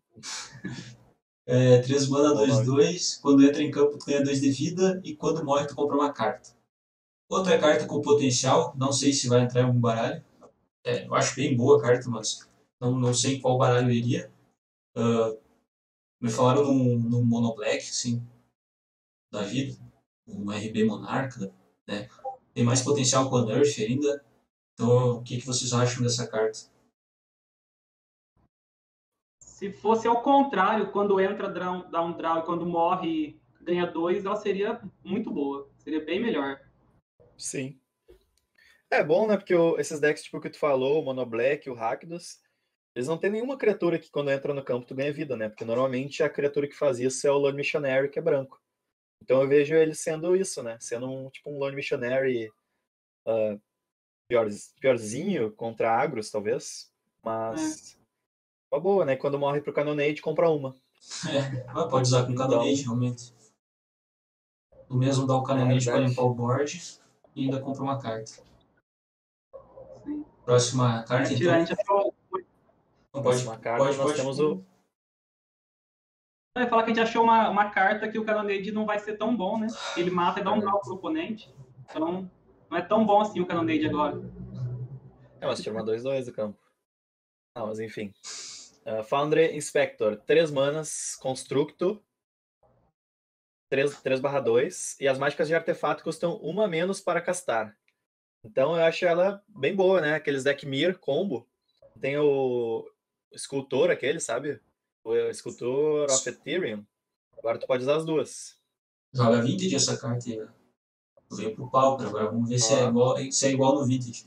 É, três mana, Bom dois nome. dois. Quando entra em campo, tu ganha dois de vida. E quando morre, tu compra uma carta. Outra carta com potencial. Não sei se vai entrar em algum baralho. É, eu acho bem boa a carta, mas não, não sei em qual baralho iria. Uh, me falaram num, num Mono Black, assim, da vida. Um R B Monarca, né? Tem mais potencial com a Nerf ainda. Então, o que, que vocês acham dessa carta? Se fosse ao contrário, quando entra draw- dá um draw e quando morre ganha dois, ela seria muito boa. Seria bem melhor. Sim. É bom, né? Porque o- esses decks, tipo, que tu falou, o Mono Black, o Rakdos, eles não tem nenhuma criatura que quando entra no campo tu ganha vida, né? Porque normalmente a criatura que faz isso é o Lone Missionary, que é branco. Então eu vejo ele sendo isso, né? Sendo um tipo um Lone Missionary uh, pior, piorzinho contra agros, talvez. Mas uma boa, né? Quando morre pro Cannonade, compra uma. É, mas pode usar com Então- Cannonade, realmente. O mesmo dá o Cannonade É para verdade. limpar o board e ainda compra uma carta. Sim. Próxima carta, É, então. a gente achou, Não, pode, Próxima carta, pode, nós pode. temos o. eu ia falar que a gente achou uma, uma carta que o Cannonade não vai ser tão bom, né? Ele mata e dá um draw pro oponente. Então, não é tão bom assim o Cannonade agora. É, mas tira uma dois dois do campo. Não, mas enfim. Uh, Foundry Inspector, três manas, Constructo, três barra dois, e as mágicas de artefato custam uma a menos para castar. Então eu acho ela bem boa, né? Aqueles deck Mir combo. Tem o Escultor, aquele, sabe? O Escultor of Ethereum. Agora tu pode usar as duas. Joga Vintage essa carta aí, né? Veio pro Pauper, agora vamos ver se é Ah. igual, se é igual no Vintage.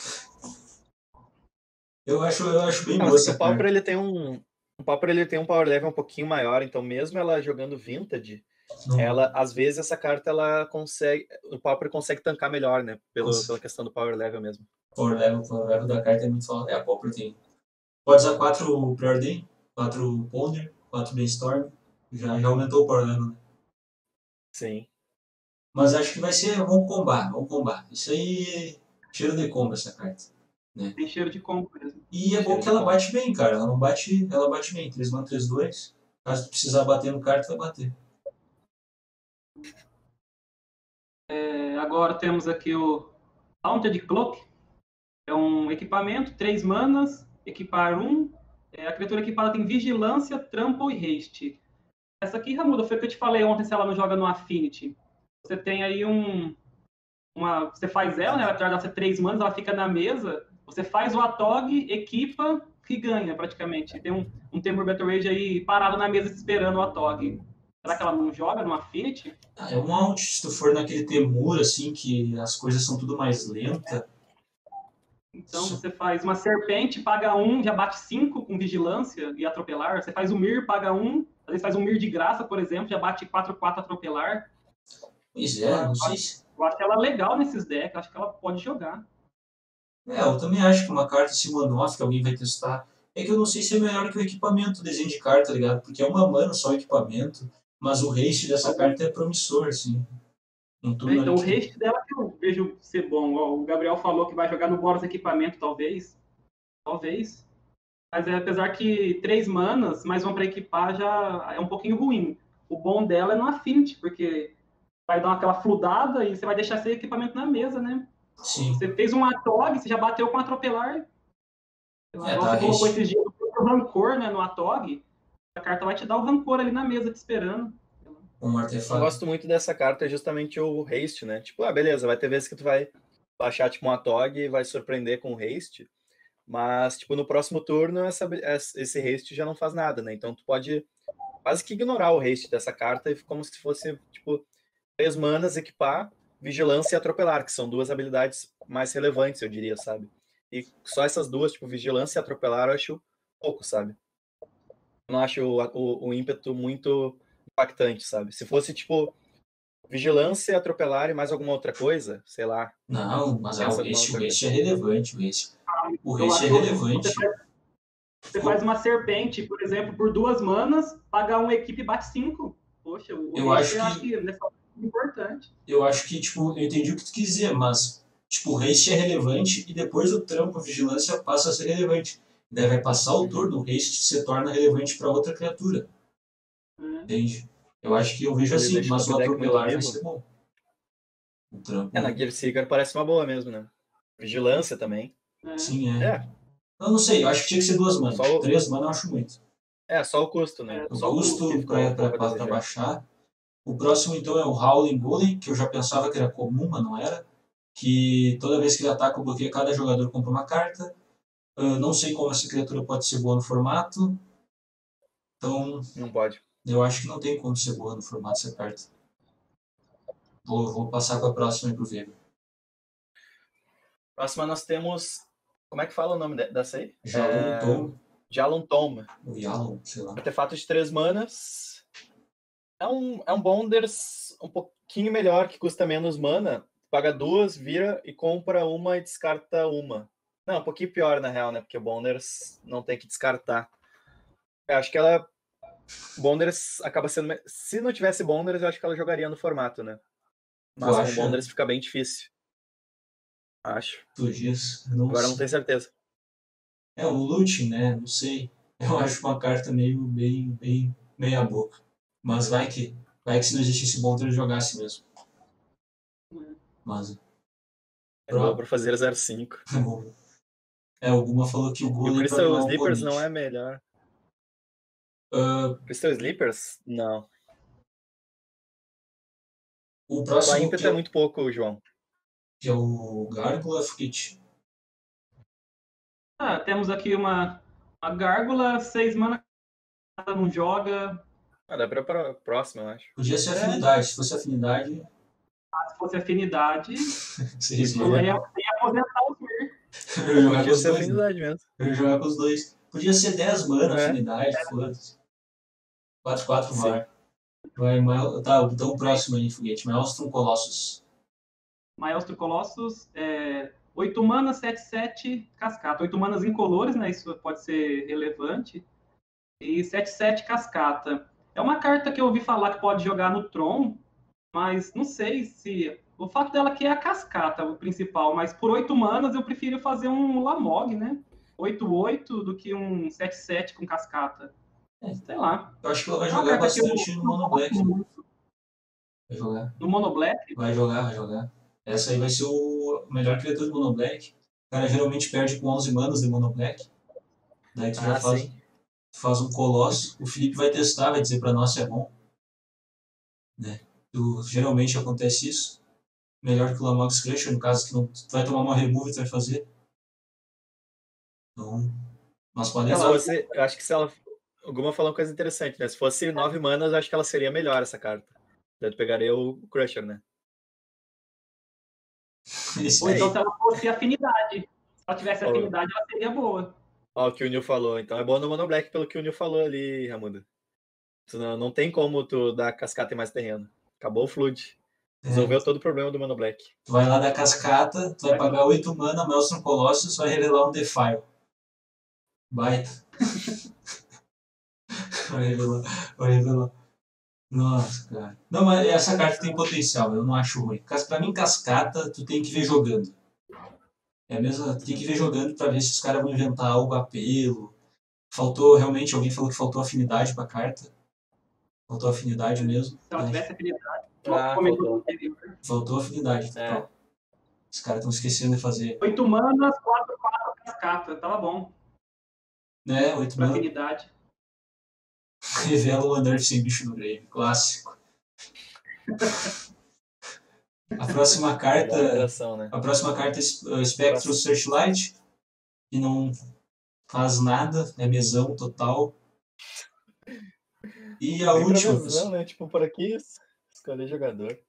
Eu acho, eu acho bem Ah, boa mas essa o Pauper carta. ele tem um. O Pauper ele tem um power level um pouquinho maior, então mesmo ela jogando Vintage, Não, ela, às vezes, essa carta ela consegue. O Pauper consegue tancar melhor, né? Pelo, Consegue. pela questão do power level mesmo. Power level, power level da carta é muito falado. É, a Pauper tem. Pode usar quatro Preordain, quatro Ponder, quatro Brainstorm. Já, já aumentou o power level, né? Sim. Mas acho que vai ser. Vamos combar, vamos combar. Isso aí é cheiro de combo essa carta. Tem cheiro de combo mesmo. E é bom Cheiro que de ela combo. bate bem, cara. Ela não bate. Ela bate bem. três mana, três dois. Caso tu precisar bater no carta, vai bater. É, agora temos aqui o Haunted Cloak. É um equipamento, três manas, equipar um. É, a criatura equipada tem vigilância, trample e haste. Essa aqui, Ramuda, foi o que eu te falei ontem, se ela não joga no Affinity. Você tem aí um... Uma, você faz ela, né? Ela vai ser três manas, ela fica na mesa. Você faz o Atog, equipa e ganha, praticamente. Tem um, um Temur Battle Rage aí parado na mesa esperando o Atog. Será que ela não joga no Affinity? Ah, é um out. Se tu for naquele temor, assim, que as coisas são tudo mais lentas. Então você faz uma serpente, paga um, já bate cinco com vigilância e atropelar. Você faz o Mir, paga um. Às vezes faz um Mir de graça, por exemplo, já bate quatro quatro atropelar. Pois é, não sei se. Eu acho ela legal nesses decks, acho que ela pode jogar. É, eu também acho que uma carta assim, one-off que alguém vai testar. É que eu não sei se é melhor que o equipamento, o desenho de carta, tá ligado? Porque é uma mana só o equipamento, mas o haste dessa carta é promissor, assim. Um turno Então o ali que- haste dela que eu vejo ser bom. Ó, o Gabriel falou que vai jogar no Boros equipamento, talvez. Talvez. Mas é, apesar que três manas, mais uma para equipar, já é um pouquinho ruim. O bom dela é no Affinity, porque vai dar aquela fludada e você vai deixar esse equipamento na mesa, né? Sim. Você fez um Atog, você já bateu com atropelar. É, Igual tá, você colocou haste. esses dias o rancor, né, no Atog. A carta vai te dar o rancor ali na mesa te esperando. Um Eu artefato. gosto muito dessa carta, é justamente o haste, né? Tipo, ah, beleza, vai ter vezes que tu vai baixar tipo um Atog e vai surpreender com o haste, mas tipo no próximo turno essa, esse haste já não faz nada, né? Então tu pode quase que ignorar o haste dessa carta e como se fosse tipo três manas, equipar, vigilância e atropelar, que são duas habilidades mais relevantes, eu diria, sabe? E só essas duas, tipo vigilância e atropelar, eu acho pouco, sabe? Eu não acho o, o, o ímpeto muito impactante, sabe? Se fosse tipo vigilância, atropelar e mais alguma outra coisa, sei lá. Não, mas ah, o Pensa alguma haste, o outra haste é relevante, o haste. O Eu haste é acho que relevante. Você faz, você faz uma serpente, por exemplo, por duas manas, paga uma equipe e bate cinco. Poxa, o Eu haste acho eu acho que- que nessa hora é importante. Eu acho que, tipo, eu entendi o que tu quis dizer, mas, tipo, o haste é relevante e depois o trampo, a vigilância, passa a ser relevante. Daí vai passar o turno, o haste se torna relevante para outra criatura. Né? Entende? Eu acho que eu vejo Ele assim, deixa mas o o deck atropelar muito vai vivo. ser bom. O trampo. É, na Gear Seeker parece uma boa mesmo, né? Vigilância também. É. Sim, é. É, Eu não sei, eu acho que tinha que ser duas manas. Só o- Três manas eu acho muito. é só o custo, né? É, O Só o custo que custo ficou para um pouco a desejar. baixar. O próximo, então, é o Howling Golem, que eu já pensava que era comum, mas não era. Que toda vez que ele ataca o bloqueio, cada jogador compra uma carta. Eu não sei como essa criatura pode ser boa no formato. Então, Não pode. eu acho que não tem como ser boa no formato essa carta. Vou, vou passar para a próxima aí pro Weber. Próxima nós temos... Como é que fala o nome de- dessa aí? Jalon É... Tom, Jalon Tom. o Yalon, sei lá. Artefato de três manas. É um, é um Bonders um pouquinho melhor, que custa menos mana. Paga duas, vira e compra uma e descarta uma. Não, um pouquinho pior na real, né? Porque Bonders não tem que descartar. Eu acho que ela... Bonders acaba sendo... me- Se não tivesse Bonders, eu acho que ela jogaria no formato, né? Mas com acha? Bonders fica bem difícil. Acho. Tu diz? Eu não Agora não sei. tenho certeza. É um looting, né? Não sei. Eu acho uma carta meio bem, bem meia boca. Mas vai que, vai que se não existisse bom ele jogasse mesmo. Mas É boa pra fazer zero cinco. é, alguma falou que o E o Golem vai Crystal jogar um Sleepers bonito. não é melhor. Uh, Crystal Sleepers? Não. o O próximo ímpeto que é é, muito pouco, João. que é o Gárgula Foguete. Ah, temos aqui uma, uma gárgula, seis mana, ela não joga. Ah, dá pra, pra próxima, eu acho. Podia ser É. afinidade. Se fosse afinidade, Se fosse afinidade, seria Podia. eu bom. ia, ia aposentar os Mir. Eu ia jogar com Podia os ser dois. Né? afinidade mesmo. Eu ia jogar com os dois. Podia ser dez mana, É. afinidade, foda-se. quatro quatro Sim. var. Vai, Mael... Tá, então o próximo aí, Foguete. Maelstrom Colossus. Maelstro Colossus, é, oito mana, sete sete, cascata. oito manas incolores, né? Isso pode ser relevante. E sete sete, cascata. É uma carta que eu ouvi falar que pode jogar no Tron, mas não sei se... O fato dela aqui é a cascata, o principal, mas por oito manas eu prefiro fazer um Lamog, né? oito oito do que um sete sete com cascata. É. Sei lá. Eu acho que ela vai É uma jogar carta que eu bastante no não Mono gosto Black. muito. Vai jogar. No Mono Black? Vai jogar, vai jogar. Essa aí vai ser o melhor criatura do Mono Black. O cara geralmente perde com onze manas de Mono Black. Daí tu já Ah, faz, sim. tu faz um Colosso. O Felipe vai testar, vai dizer pra nós se é bom. Né? Tu, geralmente acontece isso. Melhor que o Lamog's Crusher, no caso que não, tu vai tomar uma remove e tu vai fazer. Então, nós Se podemos... Ela- fosse, eu acho que se ela... Alguma falou uma coisa interessante, né? Se fosse nove manas, eu acho que ela seria melhor, essa carta. Daí tu pegaria o Crusher, né? Esse Ou então aí. se ela fosse afinidade. Se ela tivesse Ó. afinidade, ela seria boa. Ó, o que o Nil falou. Então é bom no Mono Black pelo que o Nil falou ali, Ramuda. Tu não, não tem como tu dar cascata em mais terreno. Acabou o Flood. Resolveu É, todo o problema do Mono Black. tu vai lá da cascata, tu vai pagar oito mana, Maelstrom Colossus, vai revelar um Defile. Baita. Vai revelar, vai revelar. Nossa, cara. Não, mas essa carta tem potencial, eu não acho ruim. Cas- Pra mim, cascata, tu tem que ver jogando. É mesmo, tu tem que ver jogando pra ver se os caras vão inventar algo apelo. Faltou, realmente, alguém falou que faltou afinidade pra carta. Faltou afinidade mesmo. Se ela Mas tivesse afinidade, Ah, comentou faltou. no anterior. faltou afinidade, total. É. Os caras estão esquecendo de fazer. oito manas, quatro quatro, cascata. Tava bom. Né, oito Pra mana. afinidade. Revela o Unearth sem bicho no grave. Clássico. A próxima Melhor carta. interação, né? A próxima carta é uh, Spectral Searchlight. Que não faz nada. É mesão total. E a Bem pra última. mesão, né? Tipo, por aqui, escolher jogador.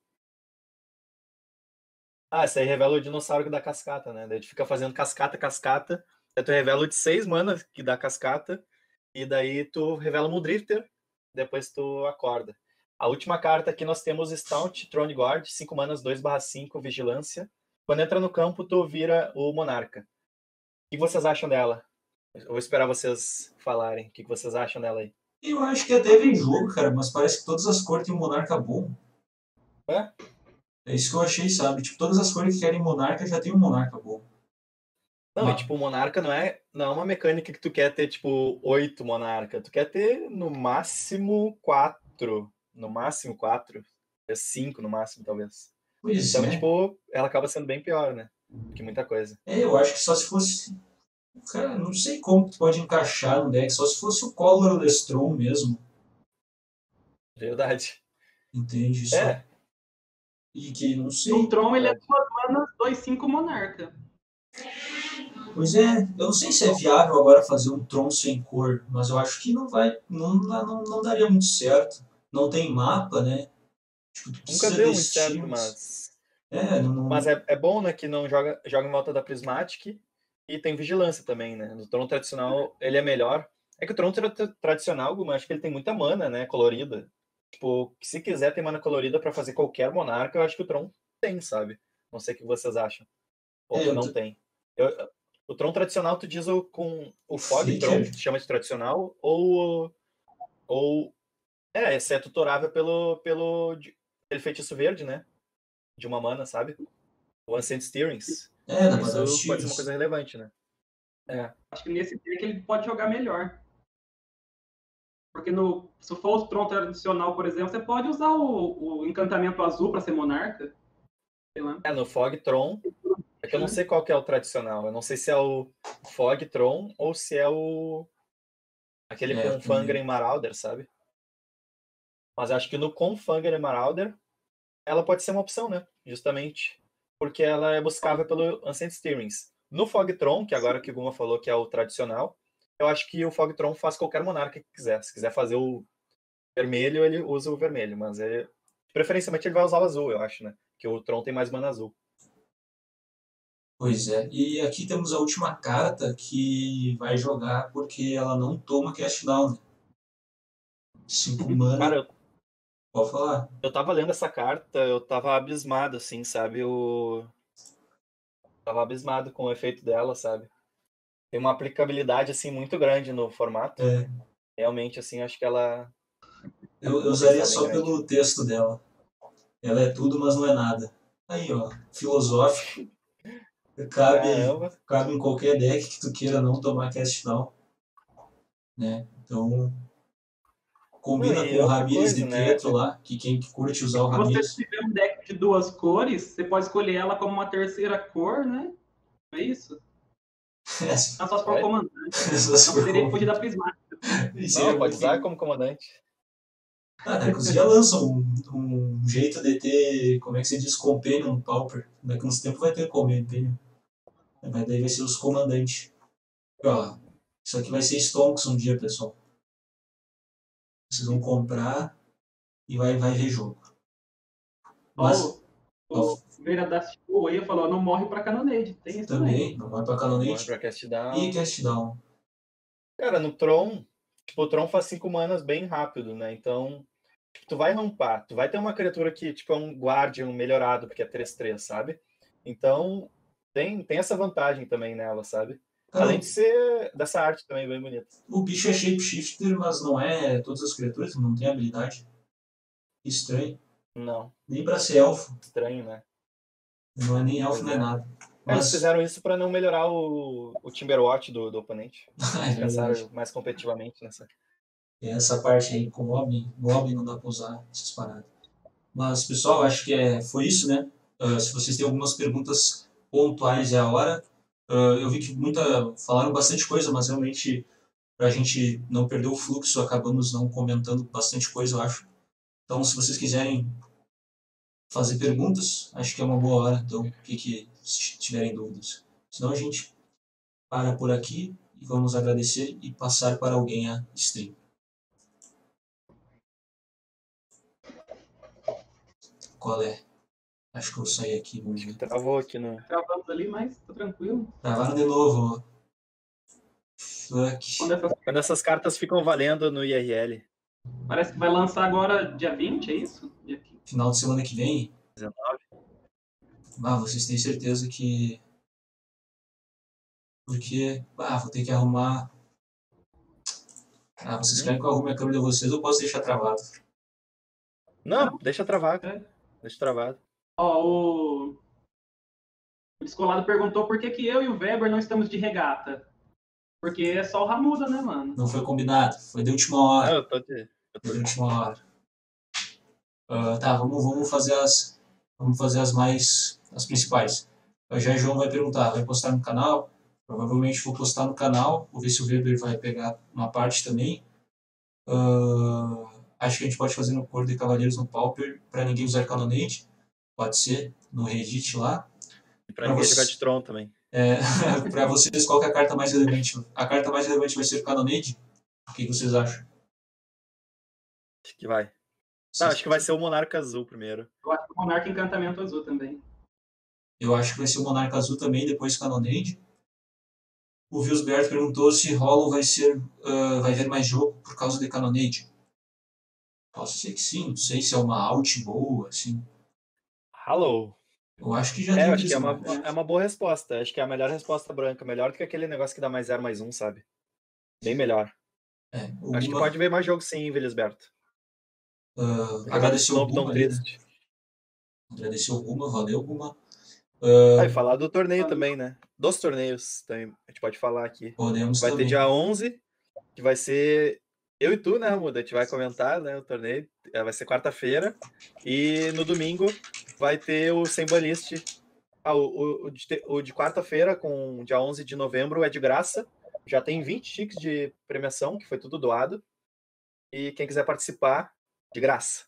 Ah, essa aí revela o dinossauro da cascata, né? Daí tu fica fazendo cascata, cascata. Daí tu revela o de seis manas que dá cascata. E daí tu revela um Drifter. Depois tu acorda. A última carta aqui nós temos Stout Throne Guard, cinco manas, dois barra cinco, vigilância. Quando entra no campo, tu vira o Monarca. O que vocês acham dela? Eu vou esperar vocês falarem. O que vocês acham dela aí? Eu acho que até vem jogo, cara. Mas parece que todas as cores têm um monarca bom. É? É isso que eu achei, sabe? Tipo, todas as cores que querem monarca já tem um monarca bom. Não, Uma- e tipo, o Monarca não é, não é uma mecânica que tu quer ter, tipo, oito Monarca. Tu quer ter, no máximo, quatro. No máximo, quatro. É cinco, no máximo, talvez. Pois Então, é. tipo, ela acaba sendo bem pior, né? Que muita coisa. É, eu acho que só se fosse. Cara, não sei como tu pode encaixar no deck. Só se fosse o Color Lestron mesmo. Verdade. Entende? Só... É. E que não sei. No Tron, ele é duas manas, dois cinco monarca. Pois é, eu não sei se é viável agora fazer um Tron sem cor, mas eu acho que não vai, não, não, não daria muito certo. Não tem mapa, né? Tipo, tu Nunca precisa deu de muito certo, estímulos. mas. É, não, não- Mas é, é bom, né, que não joga, joga em volta da Prismatic e tem vigilância também, né? No Tron tradicional ele é melhor. É que o Tron tra- tra- tradicional, eu acho que ele tem muita mana, né, colorida. Tipo, se quiser ter mana colorida pra fazer qualquer monarca, eu acho que o Tron tem, sabe? Não sei o que vocês acham. Ou é, que eu não tô- tem. Eu- o Tron tradicional, tu diz o, com o Fog Tron, Flicker. que tu chama de tradicional, ou. ou é, esse é tutorável pelo, pelo, de- pelo feitiço verde, né? De uma mana, sabe? O Ancient Steerings. É, dá pra dar os Isso pode ser uma tiros. coisa relevante, né? É. Acho que nesse deck ele pode jogar melhor. Porque no, se for o Tron tradicional, por exemplo, você pode usar o, o encantamento azul para ser monarca. Sei lá. É, no Fog Tron. É que eu não sei qual que é o tradicional. Eu não sei se é o Fog Tron ou se é o. Aquele É, eu com também. Fangren Marauder, sabe? Mas acho que no com Fangren Marauder, ela pode ser uma opção, né? Justamente porque ela é buscável pelo Ancient Steerings. No Fog Tron, que agora que o Guma falou que é o tradicional, eu acho que o Fog Tron faz qualquer monarca que quiser. Se quiser fazer o vermelho, ele usa o vermelho, mas ele, preferencialmente ele vai usar o azul, eu acho, né? Que o Tron tem mais mana azul. Pois é. E aqui temos a última carta que vai jogar porque ela não toma cast down, né? Cinco mana. Cara, eu, Pode falar. eu tava lendo essa carta, eu tava abismado, assim, sabe? Eu tava abismado com o efeito dela, sabe? Tem uma aplicabilidade, assim, muito grande no formato. É, Realmente, assim, acho que ela eu, eu tem um usaria potencial bem só grande. pelo texto dela. Ela é tudo, mas não é nada. Aí, ó. Filosófico. Cabe, Caramba. cabe em qualquer deck que tu queira não tomar cast down, né? Então, Não, combina e com o outra Ramires de coisa, né? Pietro lá, que quem curte usar o Se você Ramires. tiver um deck de duas cores, você pode escolher ela como uma terceira cor, né? É isso? Essa, Não só se for Oi? comandante. essa Não for poderia como- fugir da prismática. Isso Não, é pode usar muito. como comandante. Ah, daqui uns dias lançam um, um jeito de ter, como é que se diz, Companion Pauper. Daqui uns tempos vai ter Companion. Mas daí vai ser os comandantes. Ó, isso aqui vai ser Stonks um dia, pessoal. Vocês vão comprar e vai, vai ver jogo. Mas Ó, o Veira da Chico aí falou, não morre pra Canonade. Tem isso também. também, não vai pra Morre Canonade pra cast e down. Cast Down. Cara, no Tron, tipo, o Tron faz cinco manas bem rápido, né? Então, tipo, tu vai rampar, tu vai ter uma criatura que, tipo, é um Guardian melhorado, porque é três três, sabe? Então, tem, tem essa vantagem também nela, sabe? Cara, Além de ser dessa arte também bem bonita. o bicho é shapeshifter, mas não é todas as criaturas, não tem habilidade. Estranho. Não, Nem pra ser elfo. estranho, né? Não é nem elfo, Pois não é é. nada. É, eles Mas fizeram isso pra não melhorar o, o Timberwatch do, do oponente. é Eles pensaram verdade. mais competitivamente nessa. E essa parte aí com Goblin, Goblin não dá pra usar essas paradas. Mas, pessoal, acho que é, foi isso, né? Uh, se vocês têm algumas perguntas pontuais, é a hora. Uh, eu vi que muita, falaram bastante coisa, mas realmente, pra gente não perder o fluxo, acabamos não comentando bastante coisa, eu acho. Então, se vocês quiserem fazer perguntas, acho que é uma boa hora. Então, o que, que se tiverem dúvidas. Senão a gente para por aqui e vamos agradecer e passar para alguém a stream. Qual é? Acho que eu saí aqui, vamos ver. Travou aqui no. Travando ali, mas tá tranquilo. Travaram de novo, ó. Fuck. Quando essas... Quando essas cartas ficam valendo no I R L. Parece que vai lançar agora dia vinte, é isso? Dia quinze. Final de semana que vem. dezenove. Ah, vocês têm certeza que... Porque... Ah, vou ter que arrumar... Ah, vocês querem que eu arrume a câmera de vocês ou posso deixar travado? Não, deixa travado. É. Deixa travado. Ó, o... o Descolado perguntou por que, que eu e o Weber não estamos de regata. Porque é só o Ramuda, né, mano? Não foi combinado. Foi de última Não, hora. eu tô de. Foi de última hora. Uh, tá, vamos, vamos fazer as... Vamos fazer as mais... As principais. Já o João vai perguntar, vai postar no canal? Provavelmente vou postar no canal. Vou ver se o Weber vai pegar uma parte também. Uh, acho que a gente pode fazer no Cor de Cavaleiros no Pauper para ninguém usar Canonade. Pode ser, no Reddit lá. E pra ninguém jogar de Tron também. É, para vocês, qual que é a carta mais relevante? A carta mais relevante vai ser o Cannonade? O que, que vocês acham? Acho que vai. Não, acho que vai ser o Monarca Azul primeiro. Eu acho que o Monarca Encantamento Azul também. Eu acho que vai ser o Monarca Azul também, depois Cannonade. O Vilsberto perguntou se Hollow vai ser uh, vai ver mais jogo por causa de Cannonade. Posso ser que sim, não sei se é uma alt boa, assim. Hello. Eu acho que já É, deu acho que é uma, desgaste. é uma boa resposta. Acho que é a melhor resposta branca. Melhor do que aquele negócio que dá mais zero, mais um, sabe? Bem melhor. É, o Acho que Guma, pode ver mais jogo sim, Velisberto. uh, Jogo agradeceu o Lobo tão Guma ali, né? triste. Agradeceu o Guma, valeu Guma. Ah, e Uh, falar do torneio também, né? Dos torneios também. A gente pode falar aqui. podemos Vai ter também. dia onze, que vai ser eu e tu, né, Muda? A gente vai comentar, né, o torneio. É, vai ser quarta-feira. E no domingo vai ter o Sembalist. Ah, o, o, o de, te- o de quarta-feira, com dia onze de novembro, é de graça. Já tem vinte tickets de premiação, que foi tudo doado. E quem quiser participar, de graça.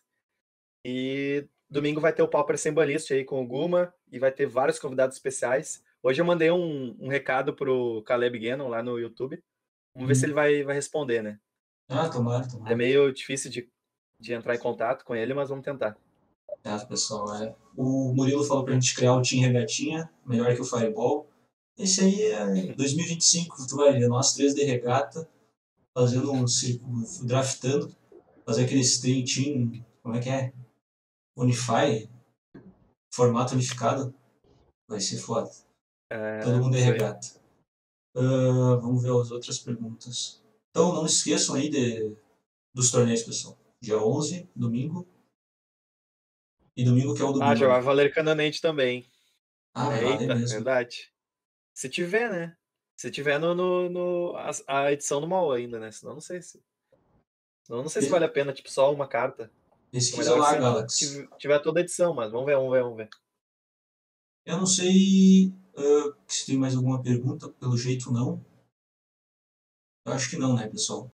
E domingo vai ter o Pauper Sembalist aí com o Guma e vai ter vários convidados especiais. Hoje eu mandei um, um recado pro Caleb Gannon lá no YouTube. Vamos ver se ele vai, vai responder, né? Ah, tomara, É tomara. meio difícil de, de entrar em contato com ele, mas vamos tentar. É, pessoal, é. O Murilo falou pra gente criar o Team Regatinha, melhor que o Fireball. Esse aí é dois mil e vinte e cinco, tu vai ver, nós três de regata, fazendo um círculo, draftando, fazer aquele stream team, como é que é? Unify, formato unificado, vai ser foda. É, Todo mundo de isso aí. regata. Uh, vamos ver as outras perguntas. Então, não esqueçam aí de, dos torneios, pessoal. Dia onze, domingo. E domingo que é o do Ah, já Guma, vai né? valer Canonente também. Ah, vai valer Eita, mesmo. verdade. Se tiver, né? Se tiver no, no, no- a, a edição do mal ainda, né? Senão não sei se. Senão não sei se vale a pena, tipo, só uma carta. É Pesquisa melhor lá, se Galaxy. tiv- tiver toda a edição, mas vamos ver, vamos ver, vamos ver. Eu não sei uh, se tem mais alguma pergunta, pelo jeito não. Eu acho que não, né, pessoal?